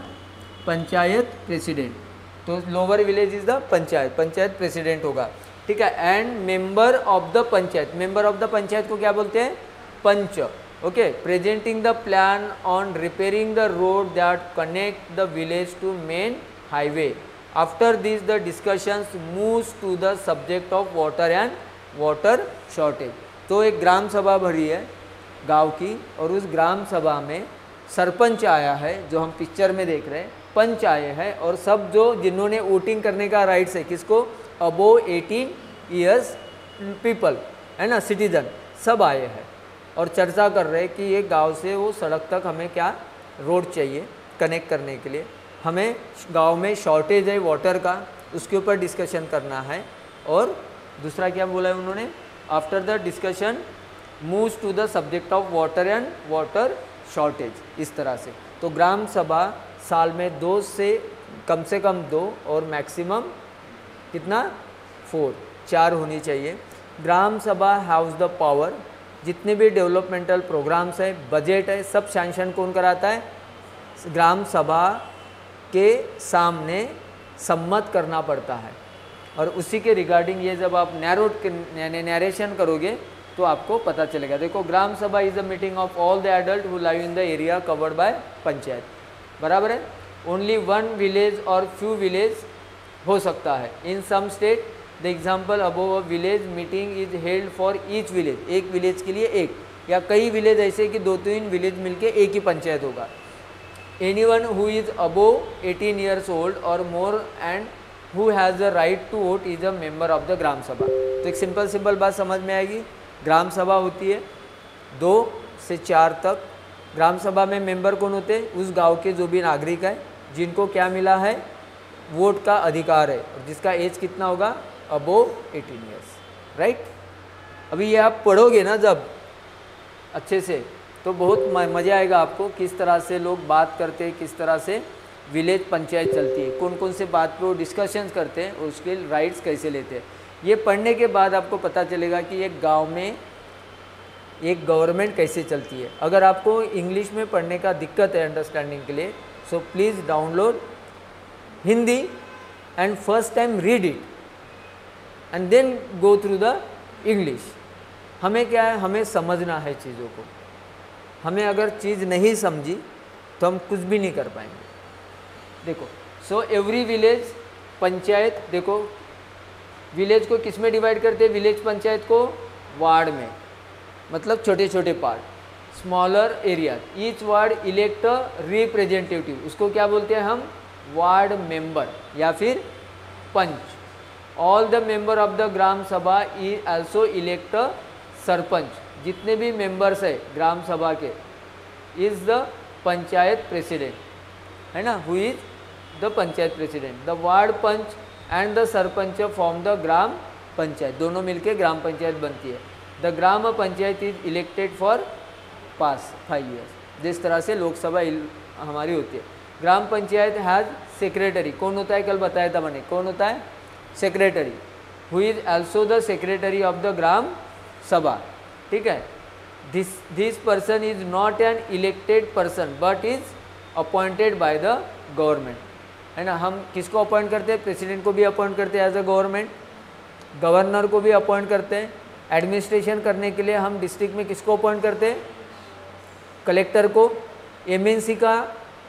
[SPEAKER 1] पंचायत प्रेसिडेंट। तो lower village is the panchayat, panchayat president होगा, ठीक है। And member of the panchayat, member of the panchayat को क्या बोलते हैं? Panch, okay. Presenting the plan on repairing the road that connect the village to main highway. After this the discussions moves to the subject of water and water shortage. तो एक ग्राम सभा भरी है गांव की, और उस ग्राम सभा में सरपंच आया है जो हम पिक्चर में देख रहे हैं, पंच आए हैं, और सब जो जिन्होंने वोटिंग करने का राइट्स है, किसको? अबो एटीन ईयर्स पीपल, है ना, सिटीजन, सब आए हैं और चर्चा कर रहे हैं कि ये गांव से वो सड़क तक हमें क्या रोड चाहिए कनेक्ट करने के लिए, हमें गांव में शॉर्टेज है वाटर का, उसके ऊपर डिस्कशन करना है। और दूसरा क्या बोला है उन्होंने? After the discussion moves to the subject of water and water shortage, इस तरह से। तो ग्राम सभा साल में दो से कम से कम दो और मैक्सिमम कितना? फोर, चार होनी चाहिए। ग्राम सभा हाउस द पावर, जितने भी डेवलपमेंटल प्रोग्राम्स हैं, बजट है, सब सैंक्शन कौन कराता है? ग्राम सभा के सामने सम्मत करना पड़ता है। और उसी के रिगार्डिंग ये जब आप नैरोट यानी नैरेशन करोगे तो आपको पता चलेगा। देखो, gram sabha is a meeting of all the adult who live in the area covered by panchayat, बराबर है। ओनली वन विलेज और फ्यू विलेज हो सकता है। In some state the example above a village meeting is held for each village, एक village के लिए एक, या कई विलेज ऐसे कि दो तीन विलेज मिलके एक ही पंचायत होगा। Anyone who is above eighteen years old और more and who has the right to vote is a member of the gram sabha. तो एक सिंपल सिंपल बात समझ में आएगी। ग्राम सभा होती है दो से चार तक। ग्राम सभा में मेंबर कौन होते हैं? उस गांव के जो भी नागरिक है जिनको क्या मिला है? वोट का अधिकार है, और जिसका एज कितना होगा? Above eighteen years, right. अभी ये आप पढ़ोगे ना जब अच्छे से, तो बहुत मज़ा आएगा आपको, किस तरह से लोग बात करते हैं, किस तरह से विलेज पंचायत चलती है, कौन कौन से बात पे वो डिस्कशन करते हैं और उसके राइट्स कैसे लेते हैं। ये पढ़ने के बाद आपको पता चलेगा कि एक गांव में एक गवर्नमेंट कैसे चलती है। अगर आपको इंग्लिश में पढ़ने का दिक्कत है अंडरस्टैंडिंग के लिए, so please download Hindi and first time read it and then go through the English. हमें क्या है? हमें समझना है चीज़ों को। हमें अगर चीज़ नहीं समझी तो हम कुछ भी नहीं कर पाएंगे। देखो, सो एवरी विलेज पंचायत, देखो विलेज को किस में डिवाइड करते हैं? विलेज पंचायत को वार्ड में, मतलब छोटे छोटे part, smaller area. Each ward elect a representative, उसको क्या बोलते हैं हम? वार्ड मेंबर या फिर panch. All the member of the gram sabha is also elect a sarpanch. जितने भी मेंबर्स है ग्राम सभा के, इज द पंचायत प्रेसिडेंट, है ना, who is the panchayat president. The ward panch and the sarpanch form the gram panchayat, दोनों मिलके ग्राम पंचायत बनती है। The gram panchayat is elected for pass five years, जिस तरह से लोकसभा हमारी होती है। ग्राम पंचायत हैज़ सेक्रेटरी, कौन होता है? कल बताया था मैंने, कौन होता है? Secretary, who is also the secretary of the gram sabha, ठीक है। This this person is not an elected person but is appointed by the government, है ना। हम किसको अपॉइंट करते हैं? प्रेसिडेंट को भी अपॉइंट करते हैं एज अ गवर्नमेंट, गवर्नर को भी अपॉइंट करते हैं। एडमिनिस्ट्रेशन करने के लिए हम डिस्ट्रिक्ट में किसको अपॉइंट करते हैं? कलेक्टर को। एमएनसी का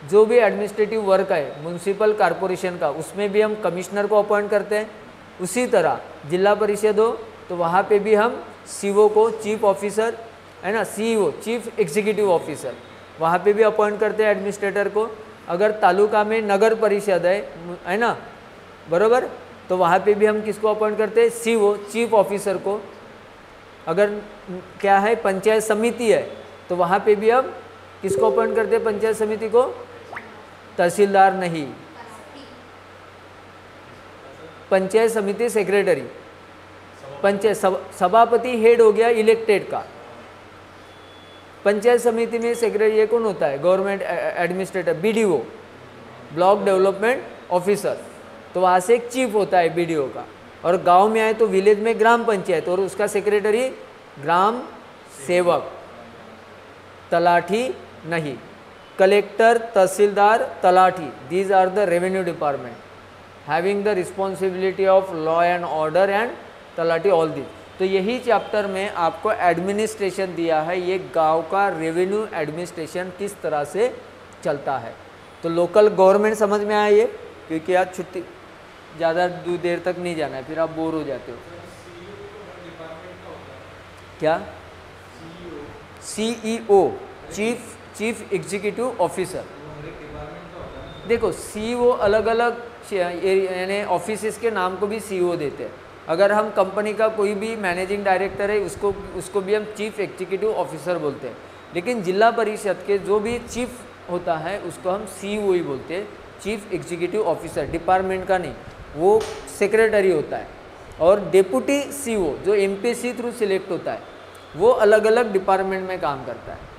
[SPEAKER 1] जो भी एडमिनिस्ट्रेटिव वर्क है म्यूनसिपल कॉरपोरेशन का, उसमें भी हम कमिश्नर को अपॉइंट करते हैं। उसी तरह जिला परिषद हो तो वहाँ पे भी हम सीओ को, चीफ ऑफिसर है ना, सीईओ चीफ एग्जीक्यूटिव ऑफिसर, वहाँ पे भी अपॉइंट करते हैं एडमिनिस्ट्रेटर को। अगर तालुका में नगर परिषद है है ना, बरोबर, तो वहाँ पे भी हम किसको अपॉइंट करते हैं, सीओ चीफ ऑफिसर को। अगर क्या है पंचायत समिति है तो वहाँ पे भी हम किसको अपॉइंट करते हैं, पंचायत समिति को, तहसीलदार नहीं, पंचायत समिति सेक्रेटरी, पंचायत सभापति हेड हो गया इलेक्टेड का। पंचायत समिति में सेक्रेटरी ये कौन होता है, government administrator, BDO, block development officer, तो वहाँ से एक चीफ होता है बीडीओ का। और गांव में आए तो विलेज में ग्राम पंचायत और उसका सेक्रेटरी ग्राम सेवक, तलाठी नहीं, collector, tehsildar, talathi, these are the revenue department having the responsibility of law and order and talathi all this. तो यही चैप्टर में आपको एडमिनिस्ट्रेशन दिया है, ये गांव का रेवेन्यू एडमिनिस्ट्रेशन किस तरह से चलता है। तो लोकल गवर्नमेंट समझ में आया ये, क्योंकि आज छुट्टी ज़्यादा देर तक नहीं जाना है, फिर आप बोर हो जाते हो। क्या, CEO chief chief executive officer. देखो सीईओ अलग अलग यानी ऑफिस के नाम को भी सीईओ देते हैं। अगर हम कंपनी का कोई भी मैनेजिंग डायरेक्टर है उसको उसको भी हम चीफ एग्जीक्यूटिव ऑफिसर बोलते हैं। लेकिन जिला परिषद के जो भी चीफ होता है उसको हम सीईओ ही बोलते हैं, चीफ एग्जीक्यूटिव ऑफिसर, डिपार्टमेंट का नहीं, वो सेक्रेटरी होता है। और डेपुटी सीईओ जो एमपीएससी थ्रू सिलेक्ट होता है वो अलग अलग डिपार्टमेंट में काम करता है।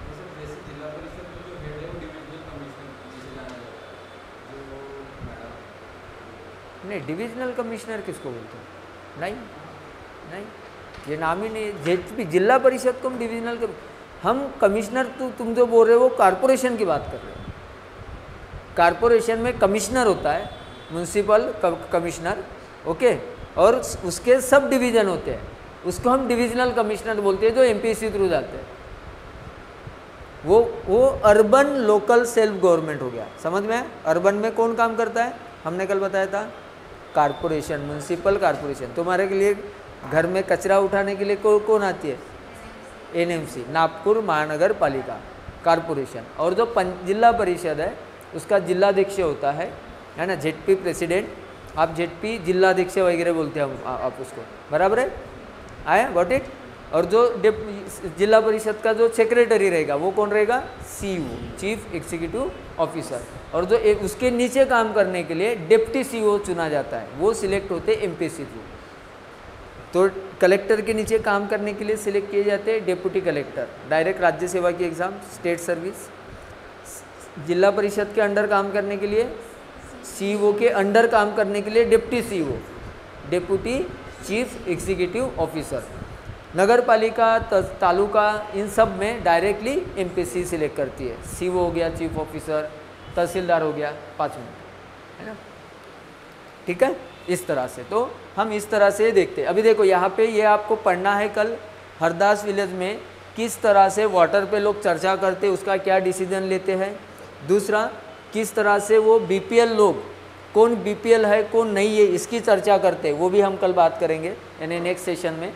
[SPEAKER 1] नहीं, डिविजनल कमिश्नर किसको बोलते हैं, नहीं नहीं, ये नाम ही नहीं। जेपी जिला परिषद को हम डिविजनल कर, हम कमिश्नर तो तुम जो बोल रहे हो वो कारपोरेशन की बात कर रहे हो। कारपोरेशन में कमिश्नर होता है, म्यूनसिपल कमिश्नर, ओके, और उसके सब डिवीज़न होते हैं, उसको हम डिविजनल कमिश्नर बोलते हैं जो एमपीएससी थ्रू जाते हैं। वो वो अर्बन लोकल सेल्फ गवर्नमेंट हो गया, समझ में? अर्बन में कौन काम करता है, हमने कल बताया था, कारपोरेशन, म्यूनसिपल कारपोरेशन। तुम्हारे के लिए घर में कचरा उठाने के लिए कौ, कौन आती है, एनएमसी, नागपुर महानगर पालिका कारपोरेशन। और जो जिला परिषद है उसका जिलाध्यक्ष होता है है ना, जेडपी प्रेसिडेंट, आप जेडपी जिलाध्यक्ष वगैरह बोलते हैं हम आप उसको, बराबर है, आया गॉट इट। और जो जिला परिषद का जो सेक्रेटरी रहेगा वो कौन रहेगा, सीईओ चीफ एग्जीक्यूटिव ऑफिसर। और जो एक उसके नीचे काम करने के लिए डिप्टी सीईओ चुना जाता है, वो सिलेक्ट होते हैं एमपीएससी थ्रू। तो कलेक्टर के नीचे काम करने के लिए सिलेक्ट किए जाते हैं डिप्टी कलेक्टर, डायरेक्ट राज्य सेवा की एग्ज़ाम, स्टेट सर्विस। जिला परिषद के अंडर काम करने के लिए सीईओ के अंडर काम करने के लिए deputy CEO, deputy chief executive officer. Nagar palika, taluka, इन सब में डायरेक्टली एमपीएससी सिलेक्ट करती है। सीईओ हो गया चीफ ऑफिसर, तहसीलदार हो गया, पाँच मिनट, है ना, ठीक है। इस तरह से तो हम इस तरह से देखते हैं। अभी देखो यहाँ पे ये आपको पढ़ना है कल, हरदास विलेज में किस तरह से वाटर पे लोग चर्चा करते हैं, उसका क्या डिसीजन लेते हैं। दूसरा, किस तरह से वो बीपीएल लोग, कौन बीपीएल है कौन नहीं है, इसकी चर्चा करते हैं, वो भी हम कल बात करेंगे यानी नेक्स्ट सेशन में,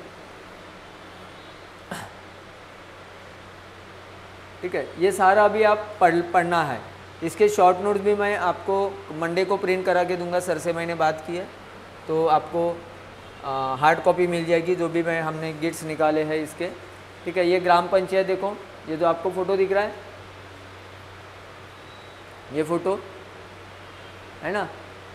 [SPEAKER 1] ठीक है। ये सारा अभी आप पढ़ पढ़ना है। इसके शॉर्ट नोट्स भी मैं आपको मंडे को प्रिंट करा के दूंगा, सर से मैंने बात की है, तो आपको हार्ड कॉपी मिल जाएगी जो भी मैं हमने गिट्स निकाले हैं इसके, ठीक है। ये ग्राम पंचायत देखो, ये जो आपको फ़ोटो दिख रहा है, ये फ़ोटो है ना,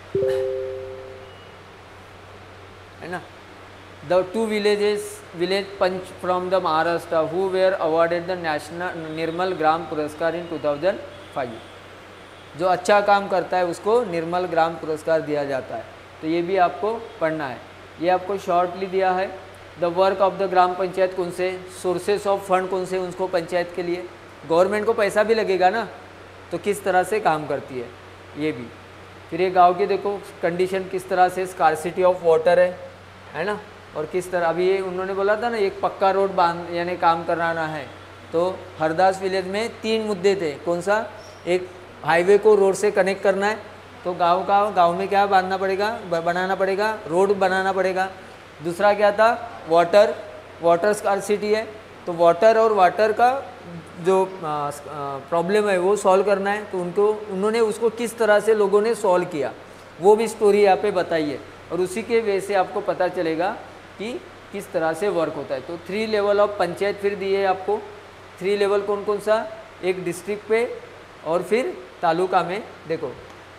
[SPEAKER 1] है ना, the two villages village panch from the Maharashtra who were awarded the national Nirmal Gram Puraskar in two thousand five. जो अच्छा काम करता है उसको निर्मल ग्राम पुरस्कार दिया जाता है, तो ये भी आपको पढ़ना है। ये आपको शॉर्टली दिया है, the work of the gram panchayat कौन से, सोर्सेस ऑफ फंड कौन से उनको पंचायत के लिए, गवर्नमेंट को पैसा भी लगेगा ना, तो किस तरह से काम करती है ये भी। फिर ये गांव की देखो कंडीशन किस तरह से, स्कार्सिटी ऑफ वाटर है, है ना, और किस तरह अभी ये उन्होंने बोला था ना एक पक्का रोड बांध यानी काम कराना है, तो हरदास विलेज में तीन मुद्दे थे, कौन सा, एक हाईवे को रोड से कनेक्ट करना है तो गांव का गांव में क्या बांधना पड़ेगा, बनाना पड़ेगा, रोड बनाना पड़ेगा। दूसरा क्या था, वाटर, वाटर स्कार्सिटी है तो वाटर और वाटर का जो प्रॉब्लम है वो सॉल्व करना है। तो उनको उन्होंने उसको किस तरह से लोगों ने सॉल्व किया वो भी स्टोरी यहाँ पे बताई है, और उसी के वे से आपको पता चलेगा कि किस तरह से वर्क होता है। तो थ्री लेवल ऑफ पंचायत फिर दिए है आपको, थ्री लेवल कौन कौन सा, एक डिस्ट्रिक्ट पे और फिर तालुका में। देखो,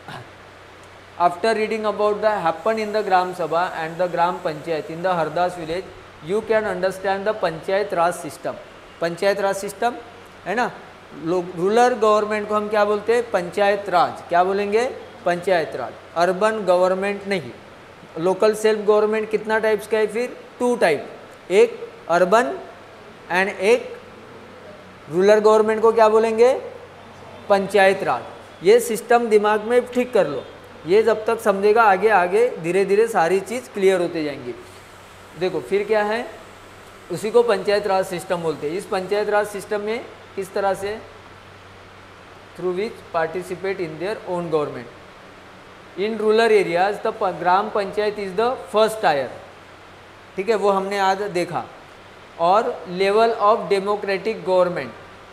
[SPEAKER 1] after reading about the happen in the gram sabha and the gram panchayat in the Hardas village, you can understand the panchayat raj system. Panchayat raj system है ना, लोग रूरल गवर्नमेंट को हम क्या बोलते हैं, पंचायत राज। क्या बोलेंगे, पंचायत राज। अर्बन गवर्नमेंट नहीं। लोकल सेल्फ गवर्नमेंट कितना टाइप्स का है, फिर टू टाइप, एक अर्बन एंड एक रूरल गवर्नमेंट को क्या बोलेंगे, पंचायत राज। ये सिस्टम दिमाग में ठीक कर लो, ये जब तक समझेगा आगे आगे धीरे धीरे सारी चीज़ क्लियर होते जाएंगी। देखो फिर क्या है, उसी को पंचायत राज सिस्टम बोलते हैं। इस पंचायत राज सिस्टम में किस तरह से, through which participate in their own government. In rural areas the gram panchayat is the first tier, ठीक है, वो हमने आज देखा। और level of democratic government,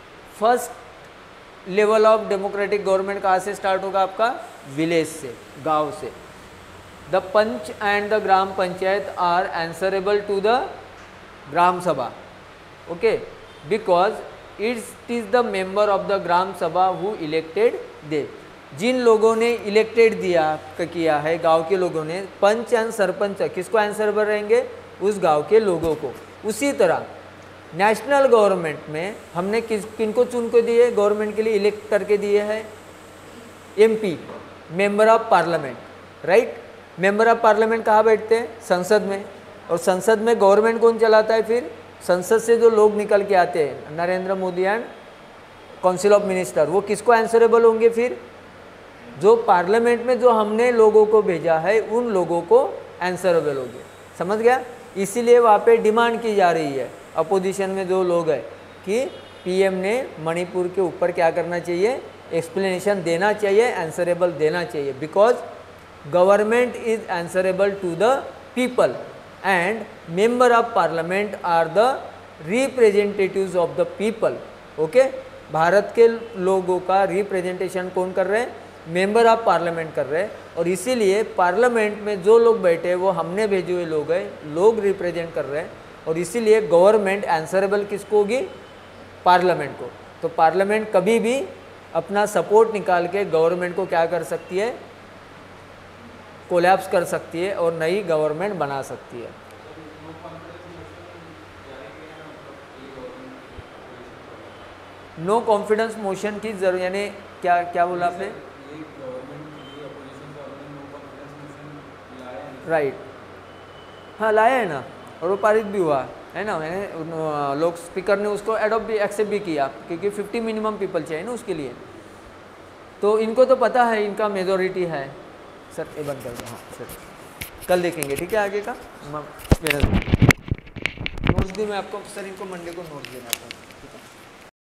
[SPEAKER 1] first level of democratic government कहाँ से स्टार्ट होगा आपका, विलेज से, गांव से। The panch and the gram panchayat are answerable to the gram sabha, okay, because it's is the member of the gram sabha who elected दे। जिन लोगों ने इलेक्टेड दिया किया है गांव के लोगों ने, पंच एंड सरपंच किसको आंसरेबल रहेंगे, उस गांव के लोगों को। उसी तरह नेशनल गवर्नमेंट में हमने किस किनको चुन के दिए, गवर्नमेंट के लिए इलेक्ट करके दिए हैं, MP, member of parliament, right. Member of parliament कहाँ बैठते हैं, संसद में। और संसद में गवर्नमेंट कौन चलाता है, फिर संसद से जो लोग निकल के आते हैं, Narendra Modi and council of minister, वो किसको आंसरेबल होंगे, फिर जो पार्लियामेंट में जो हमने लोगों को भेजा है उन लोगों को आंसरेबल होंगे। समझ गया। इसीलिए वहाँ पे डिमांड की जा रही है अपोजिशन में जो लोग हैं कि पीएम ने मणिपुर के ऊपर क्या करना चाहिए, एक्सप्लेनेशन देना चाहिए, आंसरेबल देना चाहिए। Because government is answerable to the people and member of parliament are the representatives of the people, okay. Bharat के लोगों का रिप्रेजेंटेशन कौन कर रहे हैं, मेंबर ऑफ पार्लियामेंट कर रहे हैं। और इसीलिए पार्लियामेंट में जो लोग बैठे हैं वो हमने भेजे हुए लोग हैं, लोग रिप्रेजेंट कर रहे हैं। और इसीलिए गवर्नमेंट आंसरेबल किसको होगी, पार्लियामेंट को। तो पार्लियामेंट कभी भी अपना सपोर्ट निकाल के गवर्नमेंट को क्या कर सकती है, कोलैप्स कर सकती है और नई गवर्नमेंट बना सकती है। नो कॉन्फिडेंस मोशन की जरूरत, यानी क्या क्या बोला आपने, राइट, हाँ लाया है ना, और वो पारित भी हुआ है ना, मैंने लोग स्पीकर ने उसको एडॉप्ट भी एक्सेप्ट भी किया, क्योंकि फिफ्टी मिनिमम पीपल चाहिए ना उसके लिए। तो इनको तो पता है, इनका मेजोरिटी है। सर ये बंद कर दो, हाँ सर कल देखेंगे, ठीक है आगे का। मेरा नोट्स भी मैं आपको, सर इनको मंडे को नोट्स देना था।